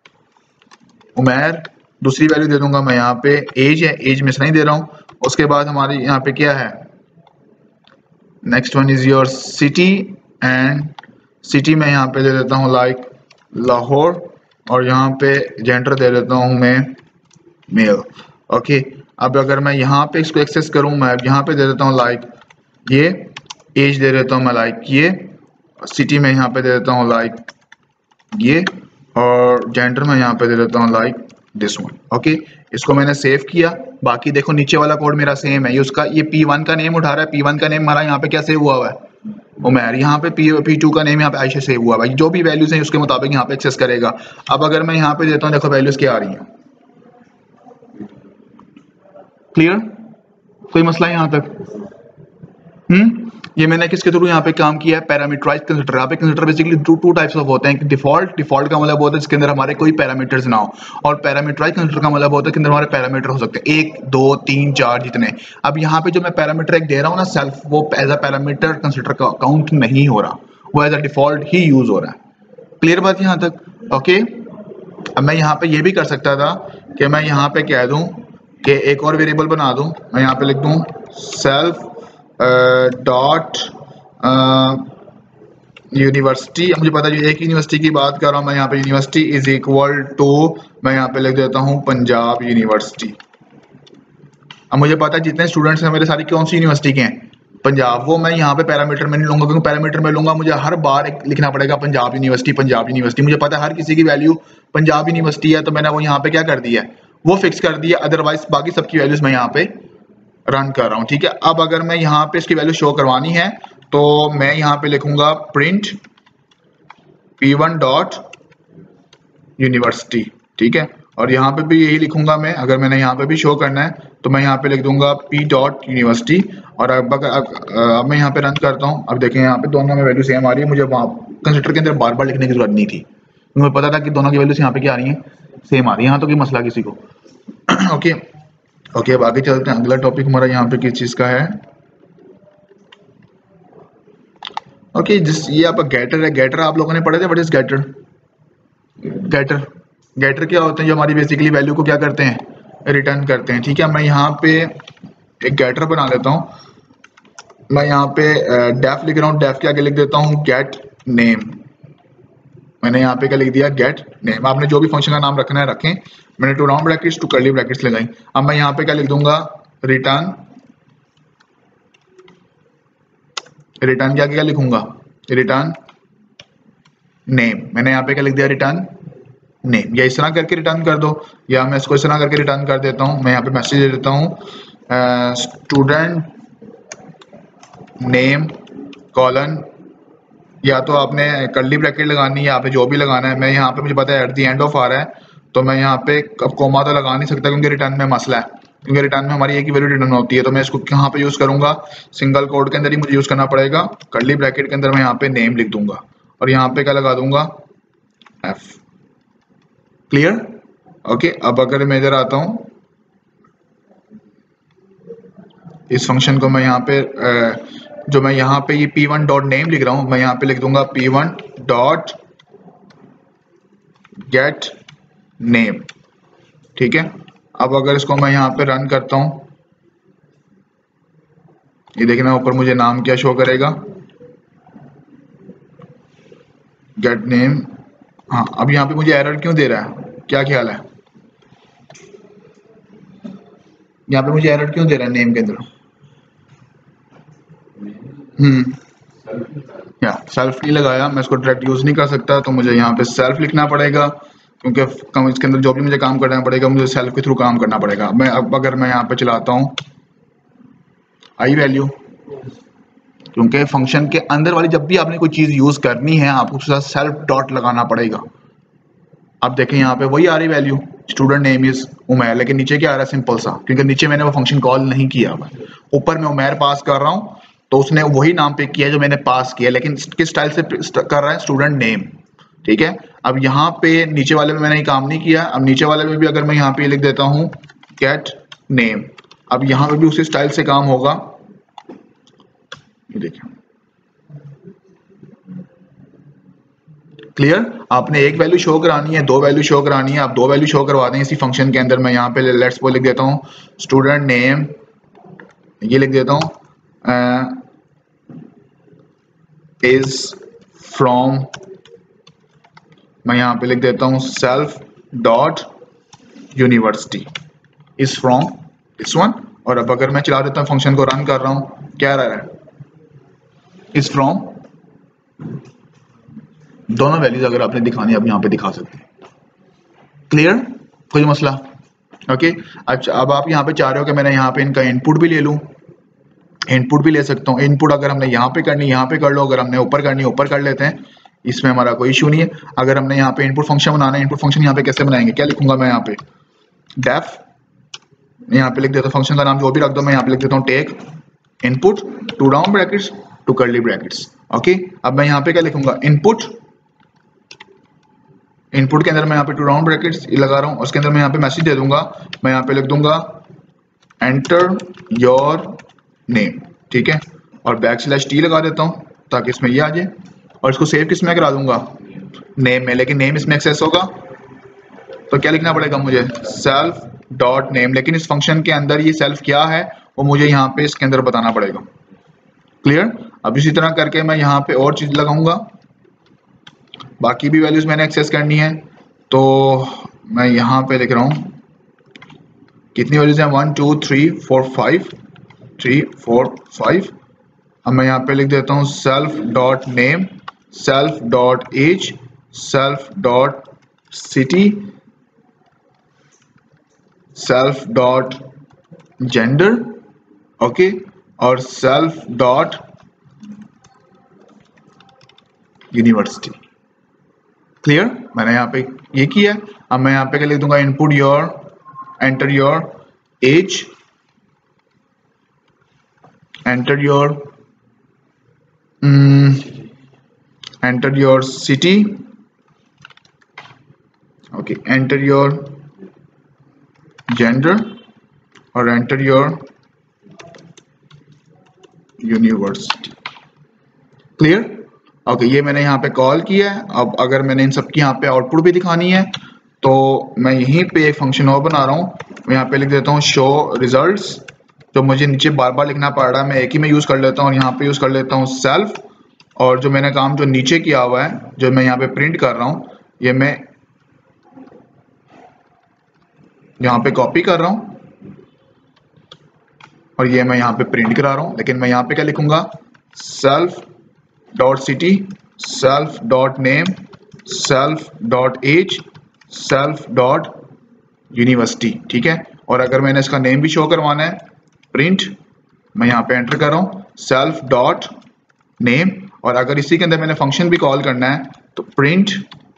उमेर, दूसरी वैल्यू दे दूंगा मैं यहाँ पे एज है, एज मिस नहीं दे रहा हूँ। उसके बाद हमारी यहाँ पे क्या है, next one is your city, and city मैं यहाँ पे दे देता हूँ लाइक लाहौर, और यहाँ पे जेंडर दे देता हूँ मैं मेल। ओके, अब अगर मैं यहाँ पे इसको एक्सेस करूँ, मैं यहाँ पे दे देता हूँ लाइक ये, एज दे देता हूँ मैं लाइक ये, सिटी में यहाँ पे दे देता हूँ लाइक ये, और जेंडर में यहाँ पे दे देता हूँ लाइक दिस वन। ओके, इसको मैंने सेव किया। बाकी देखो नीचे वाला कोड मेरा सेम है, ये उसका ये पी वन का नेम उठा रहा है, पी वन का नेम हमारा यहाँ पे क्या सेव हुआ हुआ है, उमर। यहाँ पे पी पी टू का नेम यहाँ पे आयशा सेव हुआ है। जो भी वैल्यूज हैं उसके मुताबिक यहाँ पे एक्सेस करेगा। अब अगर मैं यहाँ पे देता हूँ, देखो वैल्यूज क्या आ रही हैं, क्लियर, कोई मसला है यहाँ तक? हम्म ये मैंने किसके थ्रू यहाँ पे काम किया है, पैरामीटराइज्ड कंस्ट्रक्टर। यहाँ पे constructor basically two two types of होते हैं। डिफॉल्ट डिफॉल्ट का मतलब होता है जिसके अंदर हमारे कोई पैरामीटर्स ना हो, और पैरामीटराइज्ड कंस्ट्रक्टर का मतलब होता है कि अंदर हमारे पैरामीटर हो सकते हैं एक दो तीन चार जितने। अब यहाँ पे जो मैं पैरामीटर एक दे रहा हूँ ना सेल्फ, वो एज अ पैरामीटर कंस्ट्रक्टर का काउंट नहीं हो रहा, वो एज अ डिफॉल्ट ही यूज हो रहा है। क्लियर बात यहाँ तक? ओके, अब मैं यहाँ पे ये भी कर सकता था कि मैं यहाँ पे कह दूं कि एक और वेरिएबल बना दूं, मैं यहाँ पे लिख दूं सेल्फ डॉट यूनिवर्सिटी। मुझे पता है एक यूनिवर्सिटी की बात कर रहा हूँ मैं, यहाँ पे यूनिवर्सिटी इज इक्वल टू, मैं यहाँ पे लिख देता हूँ पंजाब यूनिवर्सिटी। अब मुझे पता है जितने स्टूडेंट्स हैं मेरे सारी कौन सी यूनिवर्सिटी के हैं, पंजाब। वो मैं यहाँ पे पैरामीटर में नहीं लूंगा, क्योंकि पैरामीटर में लूंगा मुझे हर बार एक लिखना पड़ेगा पंजाब यूनिवर्सिटी पंजाब यूनिवर्सिटी। मुझे पता है हर किसी की वैल्यू पंजाब यूनिवर्सिटी है, तो मैंने वो यहाँ पे क्या कर दिया है, वो फिक्स कर दिया। अदरवाइज बाकी सबकी वैल्यूज मैं यहाँ पे रन कर रहा हूँ। ठीक है, अब अगर मैं यहाँ पे इसकी वैल्यू शो करवानी है तो मैं यहाँ पे लिखूंगा print P one dot university. ठीक है, और यहाँ पे भी यही लिखूंगा मैं। अगर मैंने यहाँ पे भी शो करना है तो मैं यहाँ पे लिख दूंगा पी डॉट यूनिवर्सिटी। और अब अगर अब, अब मैं यहाँ पे रन करता हूँ, अब देखें यहाँ पे दोनों में वैल्यू सेम आ रही है। मुझे वहाँ कंस्ट्रक्टर के अंदर बार बार लिखने की जरूरत नहीं थी, मुझे पता था कि दोनों की वैल्यूज यहाँ पे क्या आ रही है, सेम आ रही है। यहाँ तो कोई मसला किसी को। ओके ओके, अब आगे चलते हैं। अगला टॉपिक हमारा यहाँ पे किस चीज का है? ओके okay, जिस ये आपका गेटर है। गेटर आप लोगों ने पढ़े थे, व्हाट इज गेटर? गेटर गेटर क्या होते हैं, जो हमारी बेसिकली वैल्यू को क्या करते हैं, रिटर्न करते हैं। ठीक है, मैं यहाँ पे एक गेटर बना लेता हूँ। मैं यहाँ पे डेफ लिख रहा हूँ, डेफ के आगे लिख देता हूँ गेट नेम। मैंने यहाँ पे क्या लिख दिया, गेट नेम। आपने जो भी फंक्शन का नाम रखना है रखें। मैंने two round brackets two curly brackets लगाई। अब मैं यहाँ पे क्या लिख दूंगा, रिटर्न। रिटर्न के आगे क्या लिखूंगा, रिटर्न नेम। मैंने यहाँ पे क्या लिख दिया, रिटर्न नेम। या इस तरह करके रिटर्न कर दो, या मैं इसको इस तरह करके रिटर्न कर देता हूँ। मैं यहाँ पे मैसेज दे देता हूँ स्टूडेंट नेम कॉलन, या तो आपने कर्ली ब्रैकेट लगानी है, यहाँ पे जो भी लगाना है। मैं यहाँ पे मुझे पता है एट द एंड ऑफ आ रहा है, तो मैं यहाँ पे अब कोमा तो लगा नहीं सकता क्योंकि रिटर्न में मसला है, क्योंकि रिटर्न में हमारी एक ही वैल्यू रिटर्न होती है। तो मैं इसको कहाँ पे यूज करूंगा, सिंगल कोड के अंदर ही मुझे यूज करना पड़ेगा। कर्ली ब्रैकेट के अंदर मैं यहाँ पे नेम लिख दूंगा और यहाँ पे क्या लगा दूंगा, एफ। क्लियर? ओके, अब अगर मैं इधर आता हूँ, इस फंक्शन को मैं यहाँ पे जो मैं यहाँ पे ये पी वन डॉट नेम लिख रहा हूँ, मैं यहाँ पे लिख दूंगा P one dot get name. ठीक है, अब अगर इसको मैं यहाँ पे रन करता हूँ, ये देखना ऊपर मुझे नाम क्या शो करेगा, गेट नेम। हाँ, अब यहाँ पे मुझे एरर क्यों दे रहा है, क्या ख्याल है? यहाँ पे मुझे एरर क्यों दे रहा है नेम के अंदर? हम्म या सेल्फ नहीं लगाया, मैं इसको डायरेक्ट यूज नहीं कर सकता, तो मुझे यहाँ पे सेल्फ लिखना पड़ेगा, क्योंकि इसके अंदर जो भी मुझे काम करना पड़ेगा मुझे सेल्फ के थ्रू काम करना पड़ेगा। मैं अब अगर मैं यहाँ पे चलाता हूँ आई वैल्यू, क्योंकि फंक्शन के अंदर वाली जब भी आपने कोई चीज यूज करनी है आपको उसके साथ सेल्फ डॉट लगाना पड़ेगा। अब देखें यहाँ पे वही आ रही value, student name is Umair, लेकिन नीचे क्या आ रहा है, सिंपल सा, क्योंकि नीचे मैंने वो फंक्शन कॉल नहीं किया हुआ। ऊपर मैं उमैर पास कर रहा हूँ तो उसने वही नाम पिक किया जो मैंने पास किया, लेकिन किस स्टाइल से कर रहा है, स्टूडेंट नेम। ठीक है, अब यहाँ पे नीचे वाले में मैंने ये काम नहीं किया। अब नीचे वाले में भी अगर मैं यहाँ पे लिख देता हूँ गेट नेम, अब यहाँ पे भी उसी स्टाइल से काम होगा। ये देखिए, क्लियर? आपने एक वैल्यू शो करानी है, दो वैल्यू शो करानी है, आप दो वैल्यू शो करवा दें इसी फंक्शन के अंदर। मैं यहाँ पे लेट्स वो लिख देता हूँ स्टूडेंट नेम, ये लिख देता हूँ इज फ्रॉम मैं यहाँ पे लिख देता हूँ self dot university is from this one, और अब अगर मैं चला देता हूँ फंक्शन को रन कर रहा हूँ, क्या रहा है, इज फ्रॉम, दोनों वैल्यूज अगर आपने दिखानी है आप यहाँ पे दिखा सकते हैं। क्लियर, कोई मसला? Okay okay. अच्छा, अब आप यहाँ पे चाह रहे हो कि मैंने यहाँ पे इनका इनपुट भी ले लूँ, इनपुट भी ले सकता हूँ। इनपुट अगर हमने यहाँ पे करनी यहाँ पे कर लो, अगर हमने ऊपर करनी ऊपर कर लेते हैं, इसमें हमारा कोई इशू नहीं है। अगर हमने यहाँ पे इनपुट फंक्शन बनाना है, इनपुट फंक्शन यहाँ पे कैसे बनाएंगे, क्या लिखूंगा मैं यहाँ पे, डेफ, यहाँ पे लिख देता हूँ फंक्शन का नाम जो भी रख दो, मैं यहाँ पे लिख देता हूँ take input two round brackets two curly brackets. Okay, अब मैं यहाँ पे क्या लिखूंगा, इनपुट, इनपुट के अंदर मैं यहाँ पे टू राउंड ब्रैकेट्स लगा रहा हूँ, उसके अंदर मैं यहाँ पे मैसेज दे दूंगा, मैं यहाँ पे लिख दूंगा एंटर योर नेम, ठीक है, और बैक स्लैश टी लगा देता हूँ ताकि इसमें ये आ जाए, और इसको सेव किस में करा दूंगा, नेम में, लेकिन नेम इसमें एक्सेस होगा तो क्या लिखना पड़ेगा मुझे, सेल्फ डॉट नेम, लेकिन इस फंक्शन के अंदर ये सेल्फ क्या है वो मुझे यहाँ पे इसके अंदर बताना पड़ेगा। क्लियर? अब इसी तरह करके मैं यहाँ पे और चीज लगाऊंगा, बाकी भी वैल्यूज मैंने एक्सेस करनी है, तो मैं यहाँ पे लिख रहा हूँ कितनी वैल्यूज हैं, one two three four five, three four five. अब मैं यहाँ पे लिख देता हूँ self dot name, self dot age, self dot city, self dot gender, okay, और सेल्फ डॉट यूनिवर्सिटी। क्लियर? मैंने यहाँ पे ये किया। अब मैं यहाँ पे क्या लिख दूंगा, input your, enter your age, enter your enter your city, okay, enter your gender और enter your university. Clear? Okay, ये मैंने यहाँ पे कॉल किया है। अब अगर मैंने इन सबकी यहाँ पे आउटपुट भी दिखानी है तो मैं यहीं पे एक फंक्शन और बना रहा हूँ, मैं यहाँ पे लिख देता हूँ शो रिजल्ट्स, जो मुझे नीचे बार बार लिखना पड़ रहा है, मैं एक ही में यूज कर लेता हूँ, यहाँ पे यूज कर लेता हूँ सेल्फ, और जो मैंने काम जो नीचे किया हुआ है जो मैं यहाँ पे प्रिंट कर रहा हूँ, ये मैं यहाँ पे कॉपी कर रहा हूँ और ये मैं यहाँ पे प्रिंट करा रहा हूँ। लेकिन मैं यहाँ पे क्या लिखूंगा, self dot city, self dot name, self dot age, self dot university, ठीक है। और अगर मैंने इसका नेम भी शो करवाना है, प्रिंट, मैं यहाँ पे एंटर कर रहा हूँ सेल्फ डॉट नेम, और अगर इसी के अंदर मैंने फंक्शन भी कॉल करना है तो print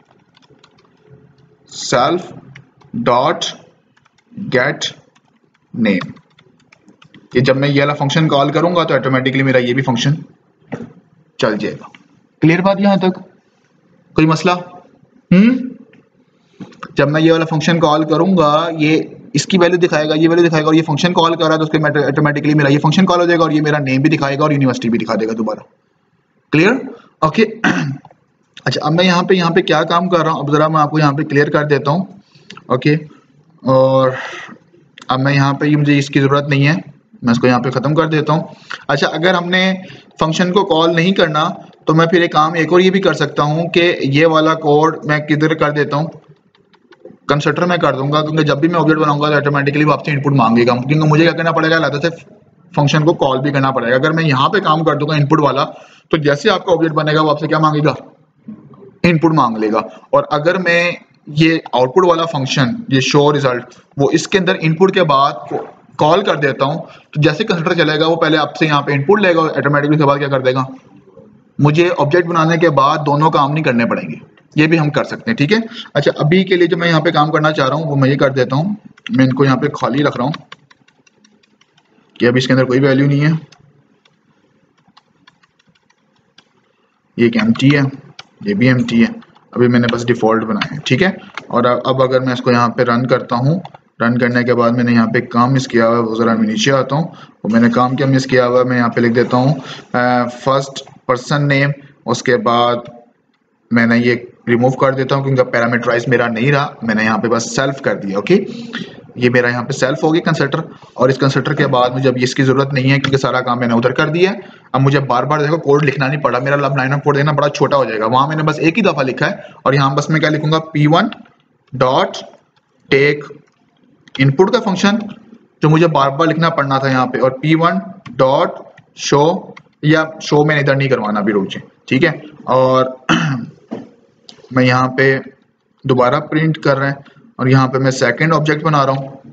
self dot get name. ये जब मैं ये वाला फंक्शन कॉल करूंगा तो ऑटोमेटिकली मेरा ये भी फंक्शन चल जाएगा। क्लियर बात यहां तक? कोई मसला? हम्म जब मैं ये वाला फंक्शन कॉल करूंगा ये इसकी वैल्यू दिखाएगा, ये वैल्यू दिखाएगा, और ये फंक्शन कॉल कर रहा है तो उसके ऑटोमेटिकली मेरा ये फंक्शन कॉल हो जाएगा और ये मेरा नेम भी दिखाएगा और यूनिवर्सिटी भी दिखा देगा दोबारा। क्लियर? ओके। अच्छा, अब मैं यहाँ पे यहाँ पे क्या काम कर रहा हूँ, अब जरा मैं आपको यहाँ पे क्लियर कर देता हूँ। ओके, और अब मैं यहाँ पे ये मुझे इसकी जरूरत नहीं है, मैं इसको यहाँ पे खत्म कर देता हूँ। अच्छा, अगर हमने फंक्शन को कॉल नहीं करना तो मैं फिर एक काम एक और ये भी कर सकता हूँ कि ये वाला कोड मैं किधर कर देता हूँ, कंस्ट्रक्टर में कर दूंगा, क्योंकि जब भी मैं ऑब्जेक्ट बनाऊंगा तो ऑटोमेटिकली वो आपसे इनपुट मांगेगा, क्योंकि मुझे क्या करना पड़ेगा, अलग से फंक्शन को कॉल भी करना पड़ेगा। अगर मैं यहाँ पे काम कर दूंगा इनपुट वाला तो जैसे आपका ऑब्जेक्ट बनेगा वो आपसे क्या मांगेगा, इनपुट मांग लेगा। और अगर मैं ये आउटपुट वाला फंक्शन ये शो रिजल्ट वो इसके अंदर इनपुट के बाद कॉल कर देता हूँ तो जैसे कंस्ट्रक्टर चलेगा वो पहले आपसे यहाँ पे इनपुट लेगा और ऑटोमेटिकली उसके बाद क्या कर देगा, मुझे ऑब्जेक्ट बनाने के बाद दोनों काम नहीं करने पड़ेंगे, ये भी हम कर सकते हैं। ठीक है। अच्छा, अभी के लिए जो मैं यहाँ पे काम करना चाह रहा हूँ वो मैं ये कर देता हूँ, मैं इनको यहाँ पे खाली रख रहा हूँ कि अभी इसके अंदर कोई वैल्यू नहीं है, ये एक एम्प्टी है, ये भी एम्प्टी है, अभी मैंने बस डिफॉल्ट बनाया है। ठीक है। और अब अगर मैं इसको यहाँ पे रन करता हूँ, रन करने के बाद मैंने यहाँ पे काम मिस किया हुआ है, वो ज़रा मैं नीचे आता हूँ, वो मैंने काम क्या मिस किया हुआ है, मैं यहाँ पे लिख देता हूँ फर्स्ट पर्सन नेम, उसके बाद मैंने ये रिमूव कर देता हूँ क्योंकि पैरामीटराइज मेरा नहीं रहा, मैंने यहाँ पे बस सेल्फ कर दिया। ओके, ये मेरा यहाँ पे सेल्फ हो गया कंस्ट्रक्टर, और इस कंस्ट्रक्टर के बाद मुझे अब इसकी जरूरत नहीं है क्योंकि सारा काम मैंने उधर कर दिया है। अब मुझे बार बार देखो कोड लिखना नहीं पड़ा, मेरा लाइन ऑफ कोड देखना बड़ा छोटा हो जाएगा। वहां मैंने बस एक ही दफा लिखा है, और यहाँ बस मैं क्या लिखूंगा, P one dot take input का फंक्शन जो मुझे बार बार लिखना पड़ना था यहाँ पे, और पी वन डॉट शो, या शो मैंने इधर नहीं करवाना अभी, रुक जाए, ठीक है। और मैं यहाँ पे दोबारा प्रिंट कर रहा है, और यहाँ पे मैं सेकंड ऑब्जेक्ट बना रहा हूँ,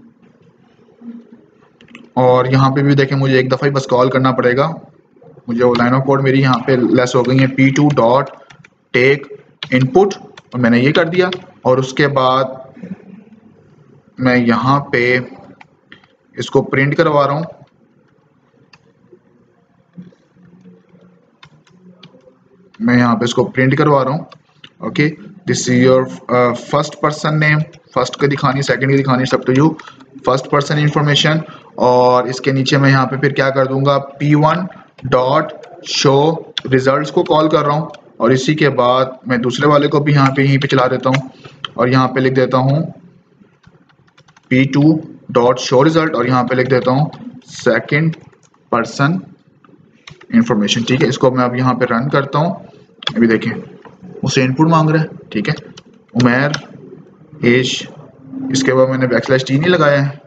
और यहाँ पे भी देखें मुझे एक दफ़ा ही बस कॉल करना पड़ेगा। मुझे वो लाइन ऑफ कोड मेरी यहाँ पे लेस हो गई है, P two dot take input, और मैंने ये कर दिया। और उसके बाद मैं यहाँ पे इसको प्रिंट करवा रहा हूँ, मैं यहाँ पे इसको प्रिंट करवा रहा हूँ। Okay, this is your first person name, first को दिखानी, सेकंड की दिखानी, सब to you, first person information. और इसके नीचे मैं यहाँ पे फिर क्या कर दूंगा, P one dot show results को कॉल कर रहा हूँ, और इसी के बाद मैं दूसरे वाले को भी यहाँ पे यहीं पे चला देता हूँ, और यहाँ पे लिख देता हूँ P two dot show result, और यहाँ पे लिख देता हूँ सेकंड पर्सन इंफॉर्मेशन, ठीक है। इसको मैं अब यहाँ पे रन करता हूँ, अभी देखें उसे इनपुट मांग रहा है, ठीक है, उमेर एज, इसके बाद मैंने बैकस्लैश टी नहीं लगाया है,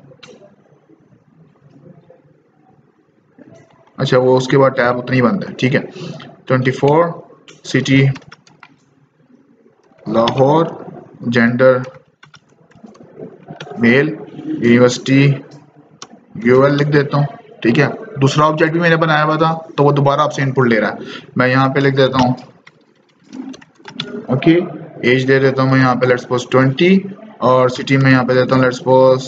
अच्छा वो उसके बाद टैब उतना ही बनता है, ठीक है। Twenty four city Lahore, gender male, university UL लिख देता हूँ, ठीक है। दूसरा ऑब्जेक्ट भी मैंने बनाया हुआ था तो वो दोबारा आपसे इनपुट ले रहा है, मैं यहाँ पे लिख देता हूँ ओके, एज दे देता हूँ मैं यहाँ पे लेट्स सपोज ट्वेंटी, और सिटी में यहाँ पे देता हूँ लेट्स सपोज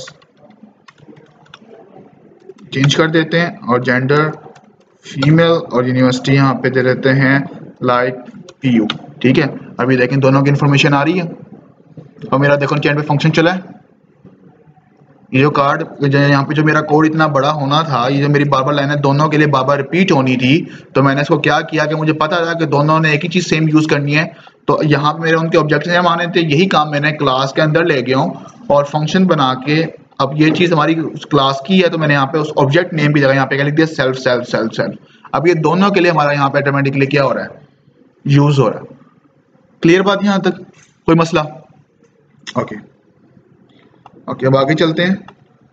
चेंज कर देते हैं, और जेंडर फीमेल, और यूनिवर्सिटी यहाँ पे दे देते हैं लाइक पी यू, ठीक है। अभी देखें दोनों की इन्फॉर्मेशन आ रही है, और मेरा देखो चैन पे फंक्शन चला है। ये जो कार्ड यहाँ पे जो मेरा कोड इतना बड़ा होना था, ये जो मेरी बार बार लाइनें दोनों के लिए बार बार रिपीट होनी थी, तो मैंने इसको क्या किया कि मुझे पता था कि दोनों ने एक ही चीज सेम यूज करनी है, तो यहाँ पे मेरे उनके ऑब्जेक्ट सेम आने थे, यही काम मैंने क्लास के अंदर ले गया हूँ और फंक्शन बना के। अब ये चीज हमारी उस क्लास की है, तो मैंने यहाँ पे उस ऑब्जेक्ट नेम की जगह यहाँ पे क्या लिख दिया, सेल्फ सेल्फ सेल्फ सेल्फ। अब ये दोनों के लिए हमारा यहाँ पे ऑटोमेटिकली क्या हो रहा है, यूज हो रहा है। क्लियर बात यहाँ तक, कोई मसला? ओके ओके, अब आगे चलते हैं।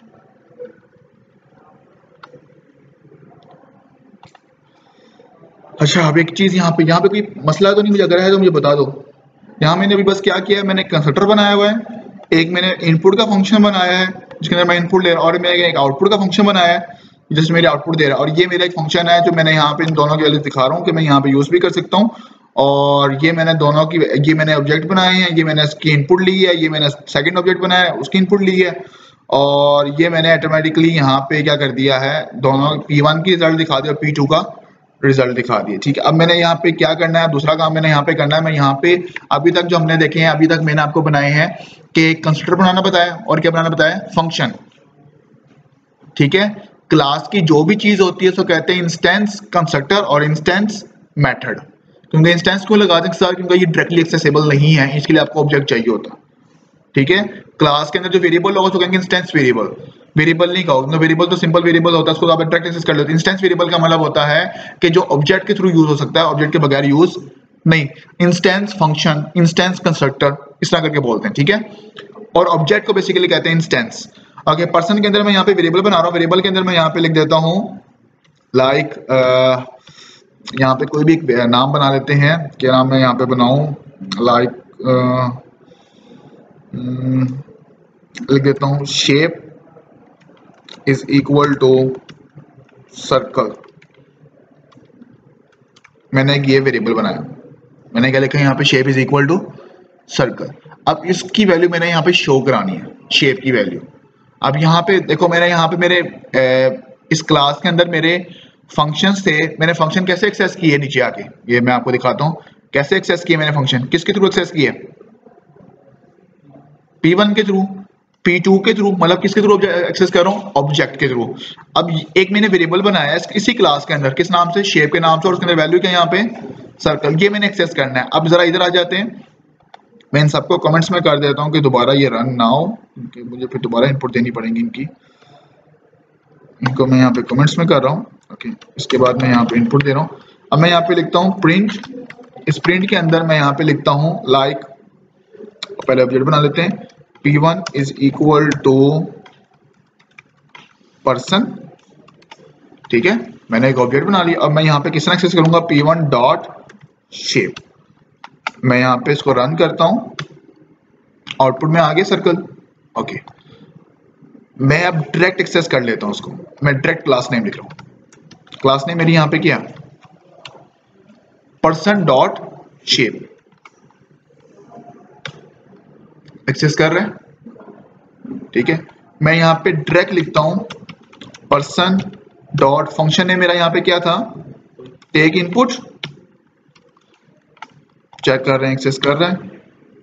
अच्छा, अब एक चीज यहाँ पे यहाँ पे कोई मसला तो नहीं मुझे, अगर है तो मुझे बता दो। यहाँ मैंने अभी बस क्या किया है, मैंने कंस्ट्रक्टर बनाया हुआ है, एक मैंने इनपुट का फंक्शन बनाया है जिसके अंदर मैं इनपुट ले रहा हूँ, और मैंने एक आउटपुट का फंक्शन बनाया है जिसमें मेरे आउटपुट दे रहा है, और ये मेरा एक फंक्शन है जो मैंने यहाँ पे इन दोनों की वैल्यू दिखा रहा हूँ कि मैं यहाँ पे यूज भी कर सकता हूँ। और ये मैंने दोनों की, ये मैंने ऑब्जेक्ट बनाए हैं, ये मैंने इसकी इनपुट ली है, ये मैंने सेकंड ऑब्जेक्ट बनाया है उसकी इनपुट ली है, और ये मैंने ऑटोमेटिकली यहाँ पे क्या कर दिया है, दोनों पी वन की रिजल्ट दिखा दिया और पी टू का रिजल्ट दिखा दिए, ठीक है। अब मैंने यहाँ पे क्या करना है, दूसरा काम मैंने यहाँ पे करना है, मैं यहाँ पे अभी तक जो हमने देखे हैं, अभी तक मैंने आपको बनाए हैं कि कंस्ट्रक्टर बनाना बताया और क्या बनाना बताया, फंक्शन, ठीक है। क्लास की जो भी चीज होती है उसको कहते हैं इंस्टेंस कंस्ट्रक्टर और इंस्टेंस मेथड। क्योंकि इंस्टेंस क्यों लगाते हैं सर, क्योंकि ये डायरेक्टली एक्सेसिबल नहीं है, इसके लिए आपको ऑब्जेक्ट चाहिए होता, ठीक है। क्लास के अंदर जो वेरिएबल होगा उसको कहेंगे इंस्टेंस वेरिएबल, वेरिएबल नहीं कहोगे, वेरिएबल तो सिंपल वेरिएबल होता है, उसको आप डायरेक्ट एक्सेस कर लेते हैं। इंस्टेंस वेरिएबल का मतलब होता है कि जो ऑब्जेक्ट के थ्रू यूज हो सकता है, ऑब्जेक्ट के बगैर यूज नहीं। इंस्टेंस फंक्शन, इंस्टेंस कंस्ट्रक्टर, इस तरह करके बोलते हैं, ठीक है। और ऑब्जेक्ट को बेसिकली कहते हैं इंस्टेंस। ओके, पर्सन के अंदर मैं यहाँ पे वेरिएबल बना रहा हूँ, वेरिएबल के अंदर मैं यहाँ पे लिख देता हूँ लाइक like, यहाँ पे कोई भी एक नाम बना लेते हैं, क्या नाम मैं यहाँ पे बनाऊं, लाइक लिख देता हूँ shape is equal to circle. मैंने एक ये वेरिएबल बनाया, मैंने क्या लिखा है यहाँ पे, shape is equal to circle. अब इसकी वैल्यू मैंने यहाँ पे शो करानी है, शेप की वैल्यू। अब यहाँ पे देखो, मैंने यहाँ पे मेरे ए, इस क्लास के अंदर मेरे फंक्शन से मैंने फंक्शन कैसे एक्सेस किए, नीचे आके ये मैं आपको दिखाता हूँ कैसे एक्सेस किए मैंने फंक्शन, किसके थ्रू एक्सेस किए, पी वन के थ्रू, पी टू के थ्रू, मतलब किसके थ्रू एक्सेस कर रहा हूँ, ऑब्जेक्ट के थ्रू। अब एक मैंने वेरिएबल बनाया है इसी क्लास के अंदर, किस नाम से, शेप के नाम से, और उसके अंदर वैल्यू क्या यहाँ पे, सर्कल, ये मैंने एक्सेस करना है। अब जरा इधर आ जाते हैं, मैं इन सबको कमेंट्स में कर देता हूँ कि दोबारा ये रन ना हो, क्योंकि मुझे फिर दोबारा इनपुट देनी पड़ेगी इनकी। इनको मैं यहाँ पे कमेंट्स में कर रहा हूँ। ओके, इसके बाद मैं यहाँ पे इनपुट दे रहा हूँ। अब मैं यहाँ पे लिखता हूँ प्रिंट। इस प्रिंट के अंदर मैं यहाँ पे लिखता हूँ लाइक, पहले ऑब्जेक्ट बना लेते हैं, P one is equal to person. ठीक है, मैंने एक ऑब्जेक्ट बना लिया। अब मैं यहाँ पे किस तरह एक्सेस करूंगा, पी वन डॉट शेप। मैं यहाँ पे इसको रन करता हूँ, आउटपुट में आ गया सर्कल। ओके, मैं अब डायरेक्ट एक्सेस कर लेता हूँ उसको। मैं डायरेक्ट क्लास नेम लिख रहा हूँ। क्लास नेम मेरी यहाँ पे क्या, पर्सन डॉट शेप। एक्सेस कर रहे हैं, ठीक है। मैं यहाँ पे डायरेक्ट लिखता हूँ पर्सन डॉट फंक्शन नेम मेरा यहाँ पे क्या था, टेक इनपुट। चेक कर रहे हैं, एक्सेस कर रहे हैं,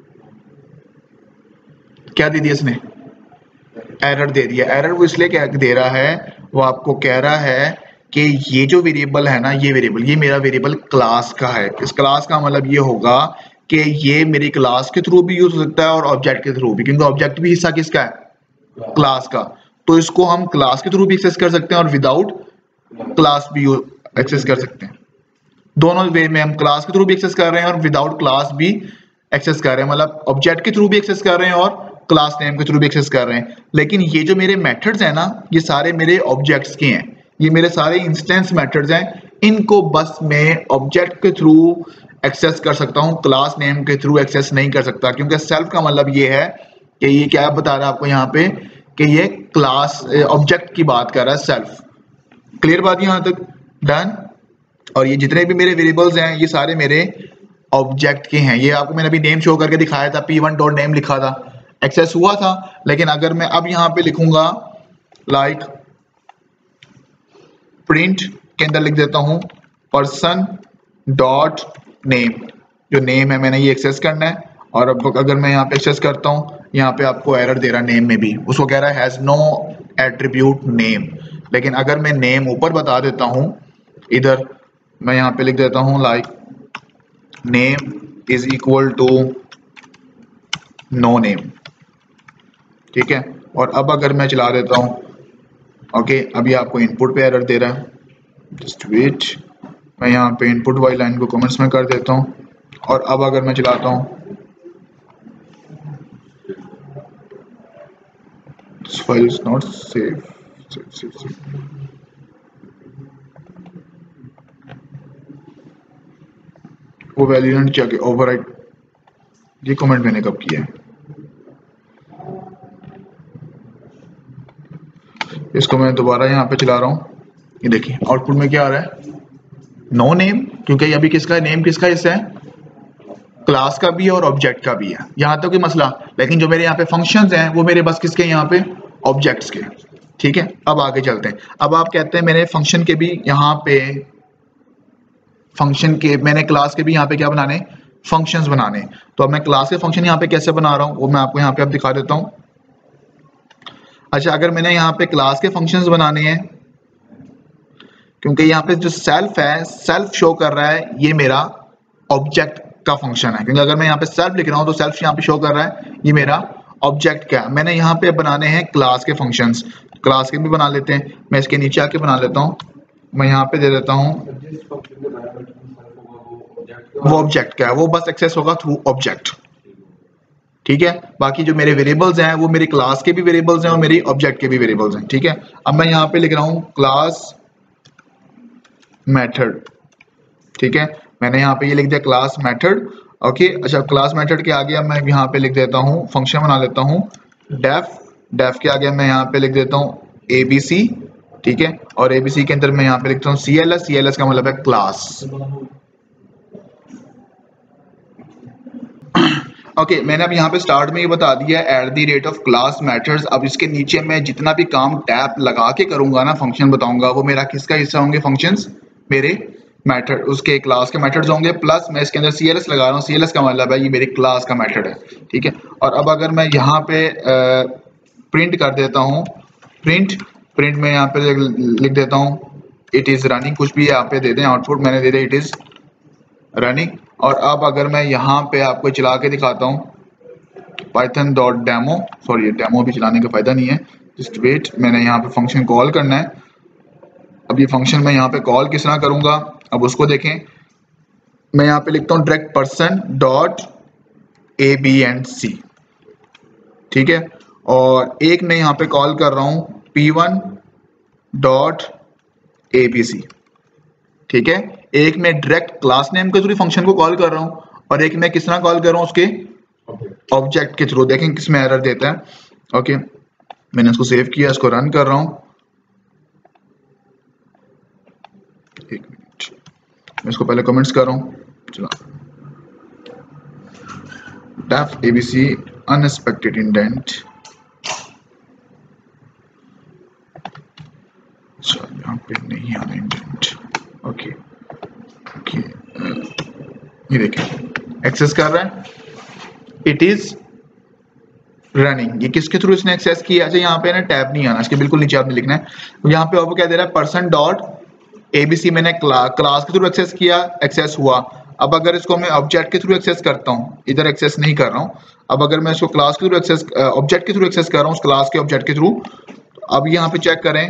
क्या दे दिया इसने, एरर दे दिया। एरर वो इसलिए क्या दे रहा है, वो आपको कह रहा है कि ये जो वेरिएबल है ना, ये वेरिएबल, ये मेरा वेरिएबल क्लास का है। इस क्लास का मतलब ये होगा कि ये मेरी क्लास के थ्रू भी यूज हो सकता है और ऑब्जेक्ट के थ्रू भी, क्योंकि ऑब्जेक्ट भी हिस्सा किसका है, क्लास का। तो इसको हम क्लास के थ्रू भी एक्सेस कर सकते हैं और विदाउट क्लास भी एक्सेस कर सकते हैं। दोनों वे में हम क्लास के थ्रू भी एक्सेस कर रहे हैं और विदाउट क्लास भी एक्सेस कर रहे हैं, मतलब ऑब्जेक्ट के थ्रू भी एक्सेस कर रहे हैं और क्लास नेम के थ्रू भी एक्सेस कर रहे हैं। लेकिन ये जो मेरे मेथड्स हैं ना, ये सारे मेरे ऑब्जेक्ट्स के हैं, ये मेरे सारे इंस्टेंस मेथड्स हैं। इनको बस मैं ऑब्जेक्ट के थ्रू एक्सेस कर सकता हूँ, क्लास नेम के थ्रू एक्सेस नहीं कर सकता, क्योंकि सेल्फ का मतलब ये है कि ये क्या बता रहा है आपको यहाँ पे कि ये क्लास ऑब्जेक्ट की बात कर रहा है, सेल्फ। क्लियर बात यहाँ तक, डन। और ये जितने भी मेरे वेरिएबल्स हैं ये सारे मेरे ऑब्जेक्ट के हैं। ये आपको मैंने अभी नेम शो करके दिखाया था, पी वन डॉट नेम लिखा था, एक्सेस हुआ था। लेकिन अगर मैं अब यहाँ पे लिखूंगा लाइक प्रिंट के अंदर लिख देता हूँ पर्सन डॉट नेम, जो नेम है मैंने ये एक्सेस करना है। और अब अगर मैं यहाँ पे एक्सेस करता हूँ, यहाँ पे आपको एरर दे रहा है नेम में भी, उसको कह रहा है हैज नो एट्रीब्यूट नेम। लेकिन अगर मैं नेम ऊपर बता देता हूँ, इधर मैं यहाँ पे लिख देता हूँ like name is equal to no name, ठीक है। और अब अगर मैं चला देता हूँ, ओके, अभी आपको इनपुट पे एरर दे रहा है, जस्ट वेट। मैं यहाँ पे इनपुट वाली लाइन को कमेंट्स में कर देता हूँ। और अब अगर मैं चलाता हूँ, this file is not safe, safe, safe, safe. वो वैल्यूएंट क्या ओवरराइट, ये कमेंट मैंने कब किया है, इसको मैं दोबारा यहाँ पे चला रहा हूँ। ये देखिए आउटपुट में क्या आ रहा है, नो नेम, क्योंकि अभी किसका नेम किसका हिस्सा है, क्लास का भी है और ऑब्जेक्ट का भी है, यहाँ तक कोई मसला। लेकिन जो मेरे यहाँ पे फंक्शंस हैं वो मेरे बस किसके, यहाँ पे ऑब्जेक्ट्स के, ठीक है। अब आगे चलते हैं। अब आप कहते हैं मैंने फंक्शन के भी यहाँ पे फंक्शन के मैंने क्लास के भी यहाँ पे क्या बनाने, फंक्शंस बनाने। तो अब मैं क्लास के फंक्शन यहाँ पे कैसे बना रहा हूँ वो मैं आपको यहाँ पे अब दिखा देता हूँ। अच्छा, अगर मैंने यहाँ पे क्लास के फंक्शंस बनाने हैं, क्योंकि यहाँ पे जो सेल्फ है, सेल्फ शो कर रहा है ये मेरा ऑब्जेक्ट का फंक्शन है, क्योंकि अगर मैं यहाँ पे सेल्फ लिख रहा हूँ तो सेल्फ यहाँ पे शो कर रहा है ये मेरा ऑब्जेक्ट क्या है। मैंने यहाँ पे बनाने हैं क्लास के फंक्शंस, क्लास के भी बना लेते हैं। मैं इसके नीचे आके बना लेता हूँ, मैं यहाँ पे दे देता हूँ वो ऑब्जेक्ट क्या है, वो बस एक्सेस होगा थ्रू ऑब्जेक्ट, ठीक है। बाकी जो मेरे वेरिएबल्स हैं वो मेरी क्लास के भी वेरिएबल्स हैं और मेरी ऑब्जेक्ट के भी वेरिएबल्स हैं, ठीक है। अब मैं यहाँ पे लिख रहा हूँ क्लास मेथड, ठीक है। मैंने यहाँ पे ये लिख दिया क्लास मेथड, ओके। अच्छा, क्लास मेथड के आगे अब मैं यहाँ पे लिख देता हूँ फंक्शन बना लेता हूँ डेफ। डेफ के आगे मैं यहाँ पे लिख देता हूँ एबीसी, ठीक है। और एबीसी के अंदर मैं यहाँ पे लिखता हूँ सीएलएस। सीएलएस का मतलब है क्लास, ओके okay, मैंने अब यहाँ पे स्टार्ट में ये बता दिया at the rate of class methods. अब इसके नीचे मैं जितना भी काम टैप लगा के करूंगा ना, फंक्शन बताऊंगा, वो मेरा किसका हिस्सा होंगे, फंक्शंस मेरे मेथड, उसके क्लास के मेथड्स होंगे। प्लस मैं इसके अंदर सीएलएस लगा रहा हूँ, सीएलएस का मतलब है ये मेरी क्लास का मेथड है, ठीक है। और अब अगर मैं यहाँ पे प्रिंट कर देता हूँ, प्रिंट प्रिंट में यहाँ पे लिख देता हूँ इट इज रनिंग, कुछ भी यहाँ पे दे दें, आउटपुट मैंने दे दिया इट इज रनिंग। और अब अगर मैं यहाँ पे आपको चला के दिखाता हूँ, python dot demo, sorry demo अभी चलाने का फायदा नहीं है, जस्ट वेट, मैंने यहाँ पे फंक्शन कॉल करना है। अब ये फंक्शन मैं यहाँ पे कॉल किस तरह करूंगा, अब उसको देखें। मैं यहाँ पे लिखता हूँ direct person dot A B and C, ठीक है। और एक मैं यहाँ पे कॉल कर रहा हूँ P one dot A B C, ठीक है। एक मैं डायरेक्ट क्लास नेम के थ्रू फंक्शन को कॉल कर रहा हूँ और एक मैं किस तरह कॉल कर रहा हूँ उसके ऑब्जेक्ट के थ्रू। देखें किसमें एरर देता है। ओके, मैंने इसको सेव किया, इसको रन कर रहा हूँ। एक मिनट, मैं इसको पहले कमेंट्स कर रहा हूँ। चलो, डेफ एबीसी अनएक्सपेक्टेड इंडेंट, यहाँ पे नहीं आना इंडेंट। ओके ओके, ये देखें एक्सेस कर रहा है, इट इज रनिंग। ये किसके थ्रू इसने एक्सेस किया? अच्छा, यहाँ पे ना टैब नहीं आना, इसके बिल्कुल नीचे आपने लिखना है। यहाँ पे आपको क्या दे रहा है, पर्सन डॉट एबीसी मैंने क्ला, क्लास के थ्रू एक्सेस किया, एक्सेस हुआ। अब अगर इसको मैं ऑब्जेक्ट के थ्रू एक्सेस करता हूँ, इधर एक्सेस नहीं कर रहा हूँ, अब अगर मैं इसको क्लास के थ्रू एक्सेस, ऑब्जेक्ट के थ्रू एक्सेस कर रहा हूँ, उस क्लास के ऑब्जेक्ट के थ्रू, अब यहाँ पे चेक करें,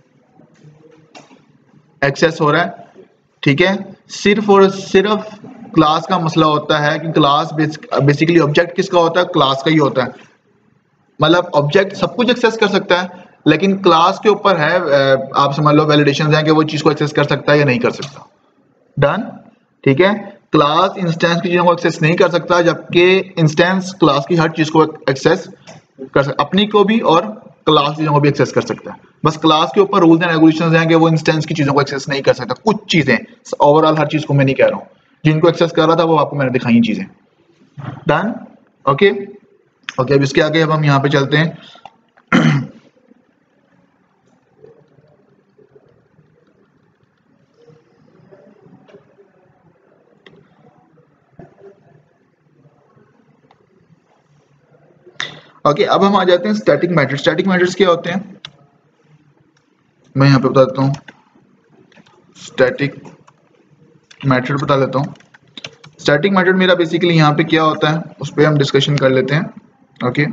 एक्सेस हो रहा है, ठीक है। सिर्फ और सिर्फ क्लास का मसला होता है कि क्लास बेसिकली ऑब्जेक्ट किसका होता है, क्लास का ही होता है। मतलब ऑब्जेक्ट सब कुछ एक्सेस कर सकता है, लेकिन क्लास के ऊपर है, आप समझ लो वैलिडेशंस हैं कि वो चीज को एक्सेस कर सकता है या नहीं कर सकता। डन, ठीक है। क्लास इंस्टेंस की चीजों को एक्सेस नहीं कर सकता, जबकि इंस्टेंस क्लास की हर चीज को एक्सेस कर सकता, अपनी को भी और क्लास चीजों को भी एक्सेस कर सकता है। बस क्लास के ऊपर रूल्स एंड रेगुलेशंस हैं कि वो इंस्टेंस की चीजों को एक्सेस नहीं कर सकता। कुछ चीजें, ओवरऑल हर चीज को मैं नहीं कह रहा हूँ, जिनको एक्सेस कर रहा था वो आपको मैंने दिखाई चीजें। Done, okay okay. अब इसके आगे अब हम यहाँ पे चलते हैं। ओके okay, अब हम आ जाते हैं स्टैटिक मेथड्स। स्टैटिक मेथड्स क्या होते हैं, मैं यहाँ पे बता देता हूँ। स्टैटिक मेथड बता देता हूँ। स्टैटिक मेथड मेरा बेसिकली यहाँ पे क्या होता है, उस पर हम डिस्कशन कर लेते हैं। ओके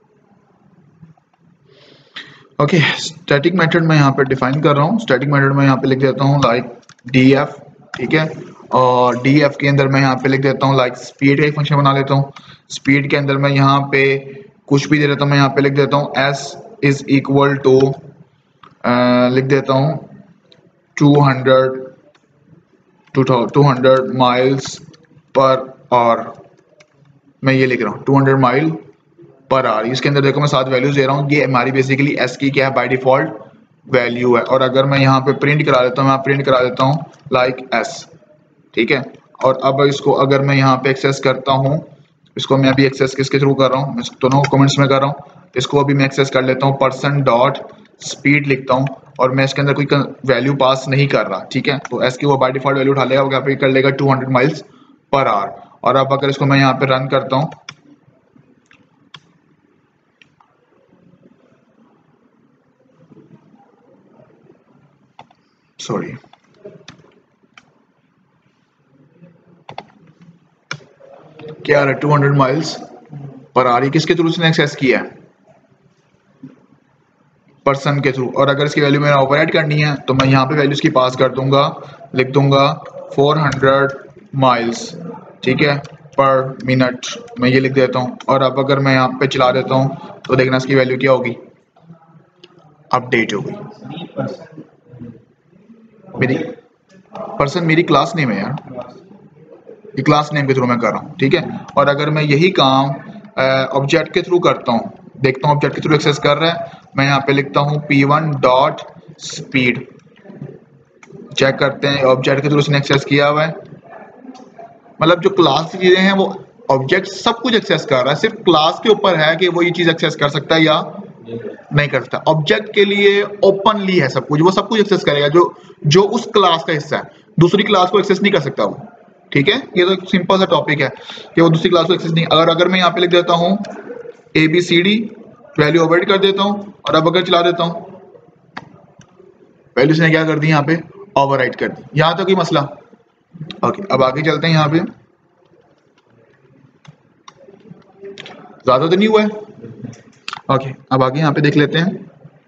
ओके, स्टैटिक मेथड मैं यहाँ पे डिफाइन कर रहा हूँ। स्टैटिक मेथड मैं यहाँ पे लिख देता हूँ लाइक डी एफ, ठीक है। और डी एफ के अंदर मैं यहाँ पे लिख देता हूँ लाइक स्पीड का एक फंक्शन बना लेता हूँ। स्पीड के अंदर मैं यहाँ पे कुछ भी दे देता हूँ, मैं यहाँ पे लिख देता हूँ एस इज इक्वल टू, लिख देता हूँ two hundred two hundred miles per hour. मैं ये लिख रहा हूँ two hundred mile per hour. इसके अंदर देखो मैं सात वैल्यूज दे रहा हूँ, ये हमारी बेसिकली एस की क्या है, बाय डिफॉल्ट वैल्यू है। और अगर मैं यहाँ पे प्रिंट करा देता हूँ, मैं प्रिंट करा देता हूँ लाइक एस, ठीक है। और अब इसको अगर मैं यहाँ पे एक्सेस करता हूँ, इसको मैं अभी एक्सेस किसके थ्रू कर रहा हूँ, मैं दोनों कमेंट्स में कर रहा हूँ। इसको अभी मैं एक्सेस कर लेता हूँ, पर्सन डॉट स्पीड लिखता हूँ और मैं इसके अंदर कोई वैल्यू पास नहीं कर रहा, ठीक है। तो एस की वो बाय डिफॉल्ट वैल्यू उठा लेगा, वो यहाँ पे कर लेगा two hundred miles per hour. और अब अगर इसको मैं यहाँ पे रन करता हूँ, सॉरी क्या है, two hundred miles per hour किसके थ्रू इसने एक्सेस किया है, पर्सन के थ्रू। और अगर इसकी वैल्यू मैंने ओवरराइड करनी है तो मैं यहाँ पे वैल्यूज की पास कर दूंगा, लिख दूंगा फोर हंड्रेड माइल्स, ठीक है, पर मिनट, मैं ये लिख देता हूँ। और अब अगर मैं यहाँ पे चला देता हूँ तो देखना इसकी वैल्यू क्या होगी, अपडेट हो गई। मेरी पर्सन मेरी क्लास नेम है यार, ये क्लास नेम के थ्रू मैं कर रहा हूँ, ठीक है। और अगर मैं यही काम ऑब्जेक्ट के थ्रू करता हूँ, देखता हूँ ऑब्जेक्ट के थ्रू एक्सेस कर रहा है, मैं यहाँ पे लिखता हूँ P one dot speed, check करते हैं ऑब्जेक्ट के थ्रू उसने एक्सेस किया हुआ है। मतलब जो क्लास की चीजें हैं वो ऑब्जेक्ट सब कुछ एक्सेस कर रहा है, सिर्फ क्लास के ऊपर है कि वो ये चीज एक्सेस कर सकता है या नहीं कर सकता। ऑब्जेक्ट के लिए ओपनली है सब कुछ, वो सब कुछ एक्सेस करेगा जो जो उस क्लास का हिस्सा है, दूसरी क्लास को एक्सेस नहीं कर सकता वो, ठीक है। ये तो सिंपल सा टॉपिक है कि वो दूसरी क्लास को एक्सेस नहीं। अगर अगर मैं यहाँ पे लिख देता हूँ A B C D, value override कर देता हूँ और अब अगर चला देता हूँ, वैल्यू ने क्या कर दी, यहाँ पे ओवरराइड कर दी। यहाँ तो कोई मसला। ओके, अब आगे चलते हैं। यहाँ पे ज्यादा तो नहीं हुआ है? ओके, अब आगे यहाँ पे देख लेते हैं।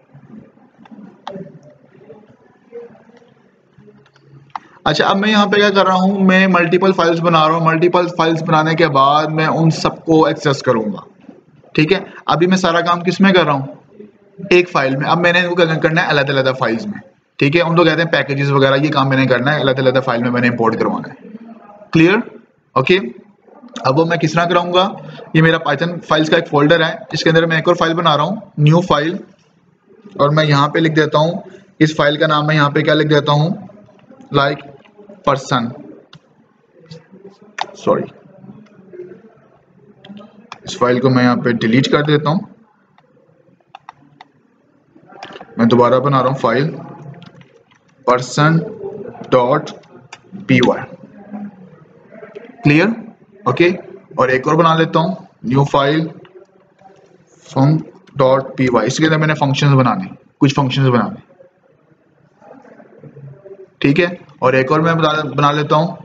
अच्छा, अब मैं यहाँ पे क्या कर रहा हूँ, मैं मल्टीपल फाइल्स बना रहा हूँ। मल्टीपल फाइल्स बनाने के बाद मैं उन सबको एक्सेस करूंगा। ठीक है, अभी मैं सारा काम किस में कर रहा हूँ, एक फाइल में। अब मैंने इनको करना है अलग अलग फाइल्स में। ठीक है, उन लोग कहते हैं पैकेजेस वगैरह, ये काम मैंने करना है अलग अलग फाइल में मैंने इंपोर्ट करवाना है। क्लियर? ओके, अब वो मैं किस तरह कराऊंगा, ये मेरा पाइथन फाइल्स का एक फोल्डर है, इसके अंदर मैं एक और फाइल बना रहा हूँ, न्यू फाइल, और मैं यहाँ पे लिख देता हूँ, इस फाइल का नाम मैं यहाँ पे क्या लिख देता हूँ, लाइक पर्सन, सॉरी, इस फाइल को मैं यहाँ पे डिलीट कर देता हूँ। मैं दोबारा बना रहा हूँ file person dot P Y. Clear? Okay, और एक और बना लेता हूँ, new file func dot P Y. इसके अंदर मैंने फंक्शंस बनाने, कुछ फंक्शंस बनाने। ठीक है, और एक और मैं बना, बना लेता हूँ,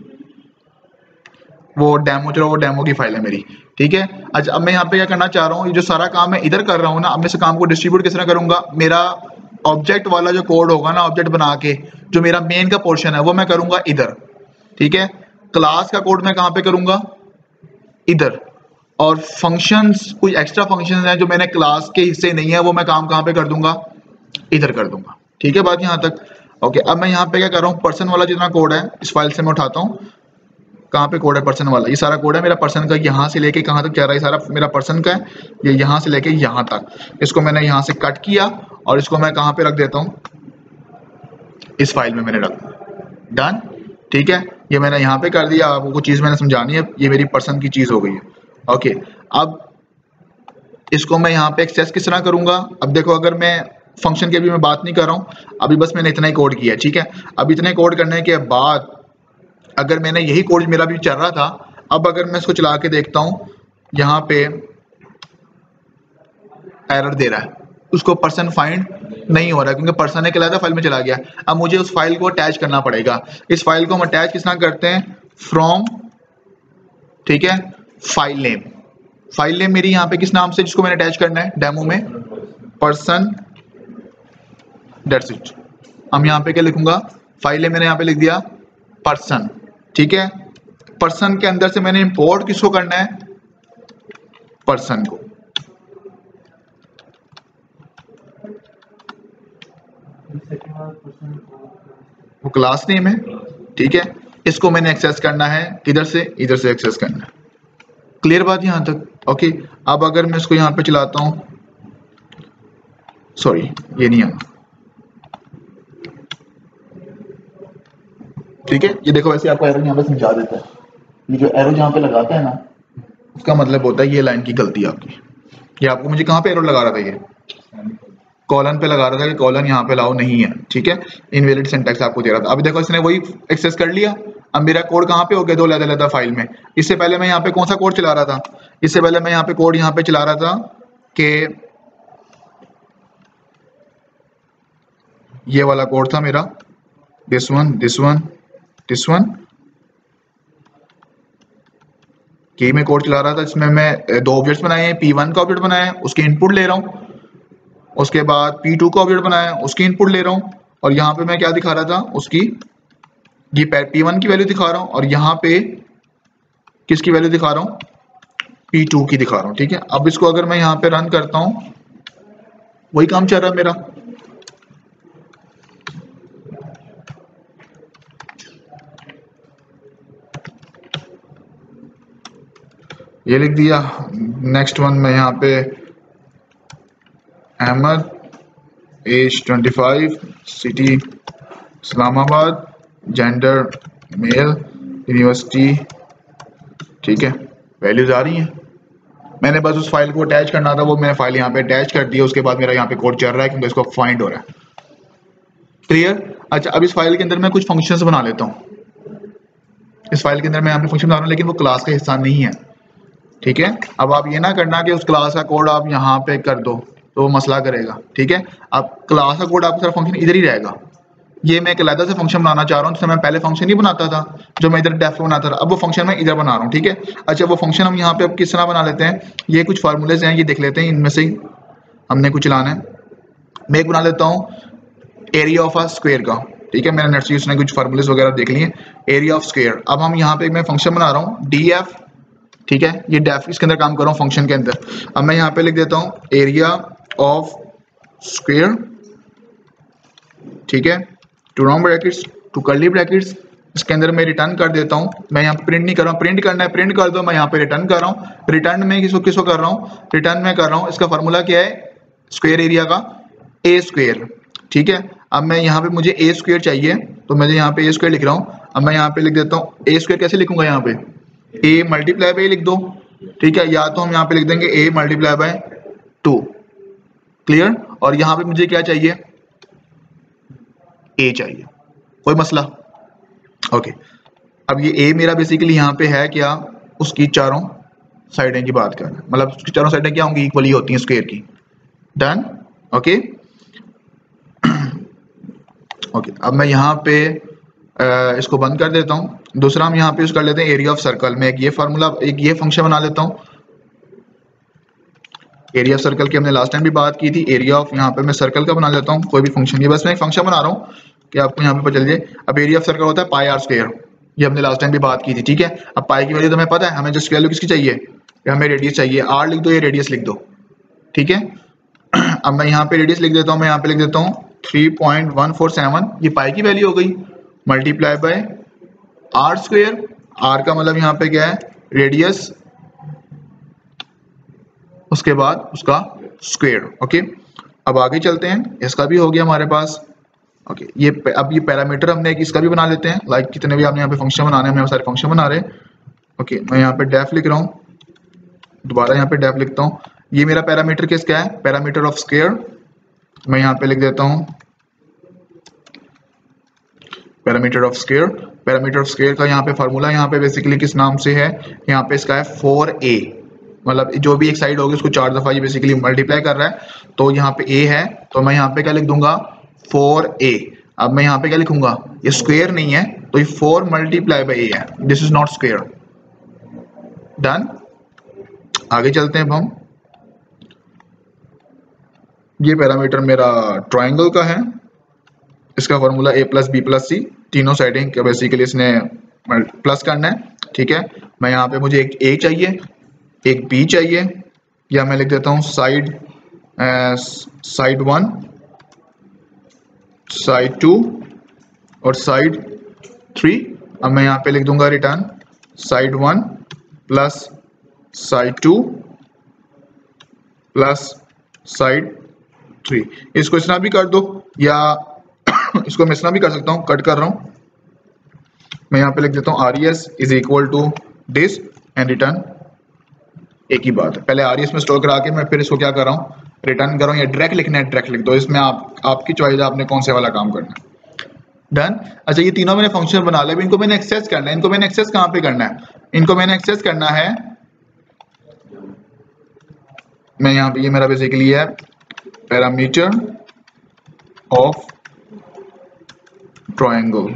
वो डेमो, चलो वो डेमो की फाइल है मेरी। ठीक है, अच्छा, अब मैं यहाँ पे क्या करना चाह रहा हूँ, ये जो सारा काम मैं इधर कर रहा हूँ ना, अब मैं इस काम को डिस्ट्रीब्यूट किस तरह करूंगा, मेरा ऑब्जेक्ट वाला जो कोड होगा ना, ऑब्जेक्ट बना के जो मेरा मेन का पोर्शन है वो मैं करूंगा इधर। ठीक है, क्लास का कोड मैं कहाँ पे करूंगा, इधर, और फंक्शंस, कुछ एक्स्ट्रा फंक्शंस हैं जो मैंने क्लास के हिस्से नहीं है, वो मैं काम कहाँ पे कर दूंगा, इधर कर दूंगा। ठीक है, बात यहाँ तक? ओके, अब मैं यहाँ पे क्या कर रहा हूँ, पर्सन वाला जितना कोड है इस फाइल से मैं उठाता हूँ। कहाँ पे कोड है पर्सन वाला, ये सारा कोड है मेरा पर्सन का, यहाँ से लेके कहाँ तक जा रहा है, सारा मेरा पर्सन का है, ये यहाँ से लेके यहाँ तक। इसको मैंने यहाँ से कट किया और इसको मैं कहाँ पे रख देता हूँ, इस फाइल में मैंने रख दिया। डन? ठीक है, ये मैंने यहाँ पे कर दिया। आपको चीज़ मैंने समझानी है, ये मेरी पर्सन की चीज़ हो गई है। ओके, अब इसको मैं यहाँ पे एक्सेस किस तरह करूँगा, अब देखो, अगर मैं फंक्शन की अभी मैं बात नहीं कर रहा हूँ, अभी बस मैंने इतना ही कोड किया। ठीक है, अब इतने कोड करने के बाद अगर मैंने यही कोड मेरा भी चल रहा था, अब अगर मैं इसको चला के देखता हूँ, यहाँ पे एरर दे रहा है, उसको पर्सन फाइंड नहीं हो रहा है क्योंकि पर्सन एक अलग फाइल में चला गया। अब मुझे उस फाइल को अटैच करना पड़ेगा। इस फाइल को हम अटैच किस तरह करते हैं, फ्रॉम, ठीक है, फाइल नेम। फाइल नेम मेरी यहाँ पे किस नाम से, जिसको मैंने अटैच करना है डेमो में, पर्सन, दैट्स इट। हम यहाँ पे क्या लिखूंगा, फाइल नेम मैंने यहाँ पे लिख दिया पर्सन। ठीक है, पर्सन के अंदर से मैंने इंपोर्ट किसको करना है, पर्सन को। वो क्लास नेम है। ठीक है, इसको मैंने एक्सेस करना है किधर से, इधर से एक्सेस करना है। क्लियर बात यहां तक? ओके, अब अगर मैं इसको यहां पे चलाता हूं, सॉरी ये नहीं आना। ठीक है, ये देखो, वैसे आपको एरो यहाँ पे समझा देता है। ये जो एरो यहाँ पे लगाता है ना, उसका मतलब होता है ये लाइन की गलती है आपकी। ये आपको, मुझे कहाँ पे एरो लगा रहा था, ये कॉलन पे लगा रहा था कि कॉलन यहाँ पे लाओ नहीं है। ठीक है, इनवैलिड सिंटैक्स आपको दे रहा था। अभी देखो, इसने वही एक्सेस कर लिया। अब मेरा कोड कहाँ पे हो गया, दो अलग अलग फाइल में। इससे पहले मैं यहाँ पे कौन सा कोड चला रहा था, इससे पहले मैं यहाँ पे कोड यहाँ पे चला रहा था कि ये वाला कोड था मेरा, this one, this one, this one, की में कोड चला रहा था। इसमें मैं दो ऑब्जेक्ट्स बनाए हैं, पी वन का ऑब्जेक्ट बनाया है, उसके इनपुट ले रहा हूँ, उसके बाद पी टू का ऑब्जेक्ट बनाया है, उसकी इनपुट ले रहा हूँ, और यहाँ पे मैं क्या दिखा रहा था, उसकी ये पी वन की वैल्यू दिखा रहा हूँ, और यहाँ पे किसकी वैल्यू दिखा रहा हूँ, पी टू की दिखा रहा हूँ। ठीक है, अब इसको अगर मैं यहाँ पे रन करता हूँ, वही काम चल रहा है मेरा। ये लिख दिया। नेक्स्ट वन में यहाँ पे Ahmed, age twenty five, city Islamabad, gender male, university. ठीक है, वैल्यूज आ रही हैं। मैंने बस उस फाइल को अटैच करना था, वो मैंने फाइल यहाँ पे अटैच कर दिया। उसके बाद मेरा यहाँ पे कोड चल रहा है क्योंकि इसको फाइंड हो रहा है। क्लियर? अच्छा, अब इस फाइल के अंदर मैं कुछ फंक्शंस बना लेता हूँ। इस फाइल के अंदर मैं यहाँ पे फंक्शन बना रहा हूँ, लेकिन वो क्लास का हिस्सा नहीं है। ठीक है, अब आप ये ना करना कि उस क्लास का कोड आप यहाँ पे कर दो तो वो मसला करेगा। ठीक है, अब क्लास का कोड आपका सारा फंक्शन इधर ही रहेगा, ये मैं एक अलग से फंक्शन बनाना चाह रहा हूँ, जिससे मैं पहले फंक्शन नहीं बनाता था जो मैं इधर डेफ बनाता था, अब वो फंक्शन मैं इधर बना रहा हूँ, ठीक है। अच्छा वो फंक्शन हम यहाँ पे अब किस तरह बना लेते हैं, ये कुछ फार्मूलेज हैं, ये देख लेते हैं, इनमें से ही हमने कुछ लाना है। मैं एक बना लेता हूँ एरिया ऑफ अ स्क्वायर का, ठीक है, मैंने नेट से उसने कुछ फार्मूलेज वगैरह देख लिए, एरिया ऑफ स्क्वायर। अब हम यहाँ पे मैं फंक्शन बना रहा हूँ डी एफ, ठीक है, ये डेफ इसके अंदर काम कर रहा हूँ फंक्शन के अंदर। अब मैं यहाँ पे लिख देता हूँ एरिया ऑफ स्क्वायर, ठीक है, two round brackets two curly brackets, इसके अंदर मैं रिटर्न कर देता हूँ। मैं यहाँ पे प्रिंट नहीं कर रहा हूँ, प्रिंट करना है प्रिंट कर दो, मैं यहाँ पे रिटर्न कर रहा हूँ। रिटर्न में किसको किसको कर रहा हूँ, रिटर्न में कर रहा हूँ, इसका फॉर्मूला क्या है स्क्वायर एरिया का, ए स्क्वायर, ठीक है। अब मैं यहाँ पे मुझे ए स्क्वायर चाहिए, तो मैं यहाँ पे ए स्क्वायर लिख रहा हूँ। अब मैं यहाँ पे लिख देता हूँ ए स्क्वायर कैसे लिखूंगा, यहाँ पे ए मल्टीप्लाई बाई लिख दो, ठीक है, या तो हम यहाँ पे लिख देंगे A multiply by two, clear. और यहाँ पे मुझे क्या चाहिए, ए चाहिए, कोई मसला, ओके। अब ये ए मेरा बेसिकली यहाँ पे है क्या, उसकी चारों साइडें की बात कर, मतलब उसकी चारों साइडें क्या होंगी, इक्वली होती हैं स्क्वायर की, डन, ओके ओके। अब मैं यहाँ पे आ, इसको बंद कर देता हूँ। दूसरा हम यहाँ पे यूज कर लेते हैं एरिया ऑफ सर्कल में, एक ये फार्मूला एक ये फंक्शन बना लेता हूँ। एरिया ऑफ सर्कल की हमने लास्ट टाइम भी बात की थी, एरिया ऑफ यहाँ पे मैं सर्कल का बना लेता हूँ, कोई भी फंक्शन, ये बस मैं एक फंक्शन बना रहा हूँ कि आपको यहाँ पे पता चल जाए। अब एरिया ऑफ सर्कल होता है पाई आर स्क्वायर, ये हमने लास्ट टाइम भी बात की थी, ठीक है। अब पाई की वैल्यू तो हमें पता है, हमें जस्ट वैल्यू किसकी चाहिए, हमें रेडियस चाहिए, आर लिख दो या रेडियस लिख दो, ठीक है। अब मैं यहाँ पे रेडियस लिख देता हूँ, मैं यहाँ पे लिख देता हूँ three point one four seven, ये पाई की वैल्यू हो गई, multiply by R square, R का मतलब यहाँ पे क्या है रेडियस, उसके बाद उसका स्क्वायर, ओके। अब आगे चलते हैं, इसका भी हो गया हमारे पास, ओके। ये अब ये पैरामीटर हमने एक इसका भी बना लेते हैं, लाइक कितने भी आपने यहाँ पे फंक्शन बनाने हैं, हम सारे फंक्शन बना रहे हैं, ओके। मैं यहाँ पे डेफ लिख रहा हूँ, दोबारा यहाँ पे डेफ लिखता हूँ, ये मेरा पैरामीटर किसका है, पैरामीटर ऑफ स्क्वायर। मैं यहाँ पे लिख देता हूँ parameter of square, parameter of square का यहाँ पे फार्मूला यहाँ पे बेसिकली किस नाम से है, यहाँ पे इसका है फोर ए, मतलब जो भी एक साइड होगी उसको चार दफा ये बेसिकली मल्टीप्लाई कर रहा है, तो यहाँ पे ए है, तो मैं यहाँ पे क्या लिख दूंगा फोर ए। अब मैं यहाँ पे क्या लिखूंगा, ये स्क्वायर नहीं है, तो ये फोर मल्टीप्लाई बाई ए है, this is not square, done. आगे चलते हैं अब हम, ये पैरामीटर मेरा ट्राइंगल का है, इसका formula A plus B plus C, तीनों साइडें क्या बेसिकली इसने प्लस करना है, ठीक है। मैं यहाँ पे मुझे एक ए चाहिए, एक बी चाहिए, या मैं लिख देता हूँ side side one, side two और साइड थ्री। अब मैं यहाँ पे लिख दूंगा return side one plus side two plus side three. इसको इस तरह भी कर दो, या इसको मैं इस तरह भी कर सकता हूँ, कट कर रहा हूँ, मैं यहाँ पे लिख देता हूँ R E S is equal to this and return, एक ही बात है, पहले आर ई एस में स्टोर करा के मैं फिर इसको क्या कर रहा हूँ रिटर्न कर रहा हूँ, या डायरेक्ट लिखना है डायरेक्ट लिख दो, इसमें आप आपकी चॉइस है, आपने कौन से वाला काम करना है, डन। अच्छा ये तीनों मैंने फंक्शन बना लिया, इनको मैंने एक्सेस करना है, इनको मैंने एक्सेस कहाँ पे करना है, इनको मैंने एक्सेस करना है, मैं यहाँ पे ये मेरा बेसिकली है पैरामीटर ऑफ ट्रायंगल,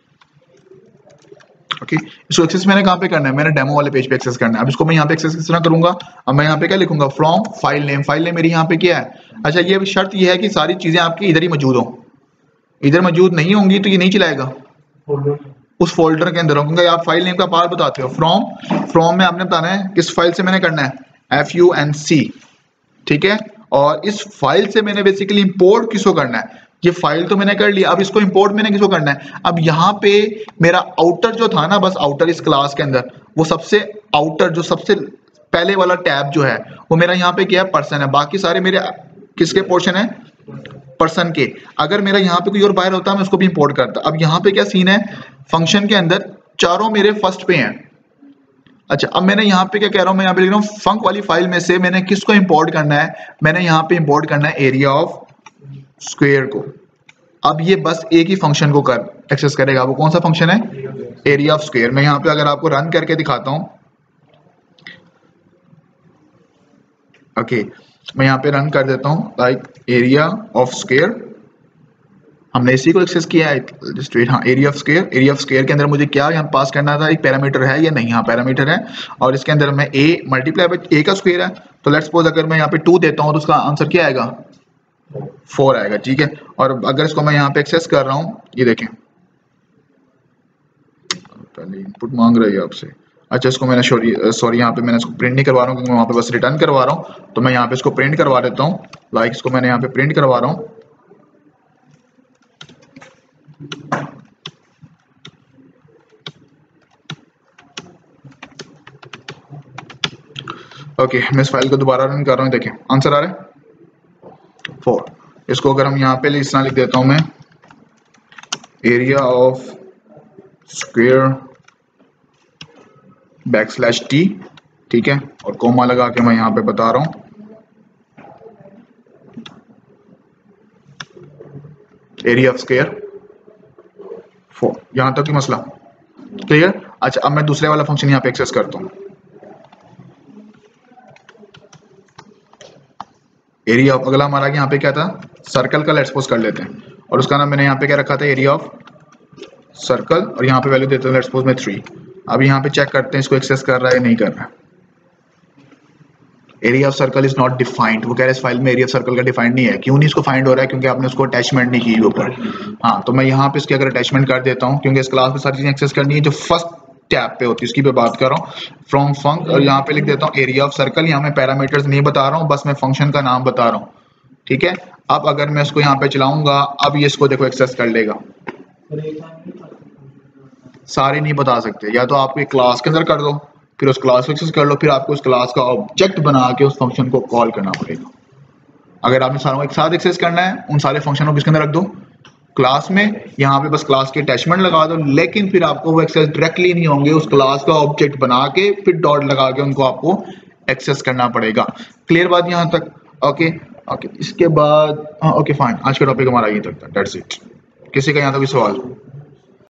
ओके। इसको एक्सेस मैंने कहाँ पे करना है, मैंने डेमो वाले पेज पे एक्सेस करना है। अब इसको मैं यहाँ पे एक्सेस किस तरह करूंगा, अब मैं यहाँ पे क्या लिखूंगा from file name, file name मेरी यहाँ पे क्या है, अच्छा ये शर्त ये है कि सारी चीजें आपकी इधर ही मौजूद हो, इधर मौजूद नहीं होंगी तो ये नहीं चलाएगा, उस फोल्डर के अंदर होंगे। आप फाइल नेम का पार्ट बताते हो, फ्रॉम फ्रॉम में आपने बताना है किस फाइल से मैंने करना है, एफ यू एन सी, ठीक है। और इस फाइल से मैंने बेसिकली इंपोर्ट किसको करना है, ये फाइल तो मैंने कर लिया, अब इसको इंपोर्ट मैंने किसको करना है। अब यहाँ पे मेरा आउटर जो था ना, बस आउटर इस क्लास के अंदर वो सबसे आउटर जो सबसे पहले वाला टैब जो है वो मेरा यहाँ पे क्या है पर्सन है, बाकी सारे मेरे किसके पोर्शन है पर्सन के। अगर मेरा यहाँ पे कोई और बाहर होता मैं उसको भी इंपोर्ट करता। अब यहाँ पे क्या सीन है, फंक्शन के अंदर चारों मेरे फर्स्ट पे हैं। अच्छा अब मैंने यहाँ पे क्या कह रहा हूँ, मैं यहाँ पे लिख रहा हूँ फंक वाली फाइल में से मैंने किसको इंपोर्ट करना है, मैंने यहाँ पे इंपोर्ट करना है एरिया ऑफ स्क्वायर को। अब ये बस एक ही फंक्शन को कर एक्सेस करेगा, वो कौन सा फंक्शन है, एरिया ऑफ स्क्वायर। मैं यहाँ पे अगर आपको रन करके दिखाता हूँ, ओके okay, मैं यहाँ पे रन कर देता हूँ लाइक एरिया ऑफ स्क्वायर, हमने इसी को एक्सेस किया है जस्ट वेट। हाँ, area of square, area of square के अंदर मुझे क्या यहाँ पास करना था, एक पैरामीटर है या नहीं, हाँ पैरामीटर है, और इसके अंदर मैं ए मल्टीप्लाई बाय ए का स्क्वायर है, तो लेट्स सपोज अगर मैं यहाँ पे टू देता हूँ तो उसका आंसर क्या आएगा, फोर आएगा, ठीक है। और अगर इसको मैं यहाँ पे एक्सेस कर रहा हूँ, ये देखें पहले इनपुट मांग रही है आपसे, अच्छा इसको मैंने सॉरी सॉरी यहाँ पे मैंने इसको प्रिंट नहीं करवा रहा हूँ क्योंकि मैं वहाँ पे बस रिटर्न करवा रहा हूँ, तो मैं यहाँ पे इसको प्रिंट करवा देता हूँ, लाइक इसको मैंने यहाँ पे प्रिंट करवा रहा हूँ। ओके okay, मैं इस फाइल को दोबारा रन कर रहा हूँ, देखें आंसर आ रहा है फोर। इसको अगर हम यहाँ पे इस तरह लिख देता हूँ मैं, area of square back slash T, ठीक है, और कोमा लगा के मैं यहाँ पे बता रहा हूँ एरिया ऑफ स्क्वायर फोर। यहाँ तक की मसला क्लियर। अच्छा अब मैं दूसरे वाला फंक्शन यहाँ पे एक्सेस करता हूँ, एरिया ऑफ, अगला हमारा यहाँ पे क्या था, सर्कल का लेट्स सपोज कर लेते हैं, और उसका नाम मैंने यहाँ पे क्या रखा था, एरिया ऑफ सर्कल, और यहाँ पे वैल्यू देते हैं लेट्स सपोज में थ्री। अब यहाँ पे चेक करते हैं इसको एक्सेस कर रहा है या नहीं कर रहा है। Area of circle is not defined, वो कह रहे हैं इस फाइल में एरिया ऑफ सर्कल का डिफाइंड नहीं है। क्यों नहीं इसको फाइंड हो रहा है, क्योंकि आपने उसको अटैचमेंट नहीं की ऊपर। हाँ तो मैं यहाँ पे इसके अगर अटैचमेंट कर देता हूँ, क्योंकि इस क्लास में सारी चीजें एक्सेस करनी है जो फर्स्ट टैब पे होती है, उसकी पे बात कर रहा हूँ, फ्रॉम फंक, और यहाँ पे लिख देता हूँ एरिया ऑफ सर्कल। यहाँ मैं पैरामीटर्स नहीं बता रहा हूँ, बस मैं फंक्शन का नाम बता रहा हूँ, ठीक है। अब अगर मैं इसको यहाँ पे चलाऊंगा, अब ये इसको देखो एक्सेस कर लेगा। सारे नहीं बता सकते, या तो आप एक क्लास के अंदर कर दो, फिर उस क्लास को एक्सेस कर लो, फिर आपको उस क्लास का ऑब्जेक्ट बना के उस फंक्शन को कॉल करना पड़ेगा। अगर आपने सारों को एक साथ एक्सेस करना है, उन सारे फंक्शन को किसके अंदर रख दो, क्लास में, यहाँ पे बस क्लास के अटैचमेंट लगा दो, लेकिन फिर आपको वो एक्सेस डायरेक्टली नहीं होंगे, उस क्लास का ऑब्जेक्ट बना के फिर डॉट लगा के उनको आपको एक्सेस करना पड़ेगा। क्लियर बात यहाँ तक? ओके ओके, इसके बाद हाँ ओके फाइन, आज का टॉपिक हमारा यहीं तक था, दैट्स इट। किसी का यहाँ तक भी सवाल?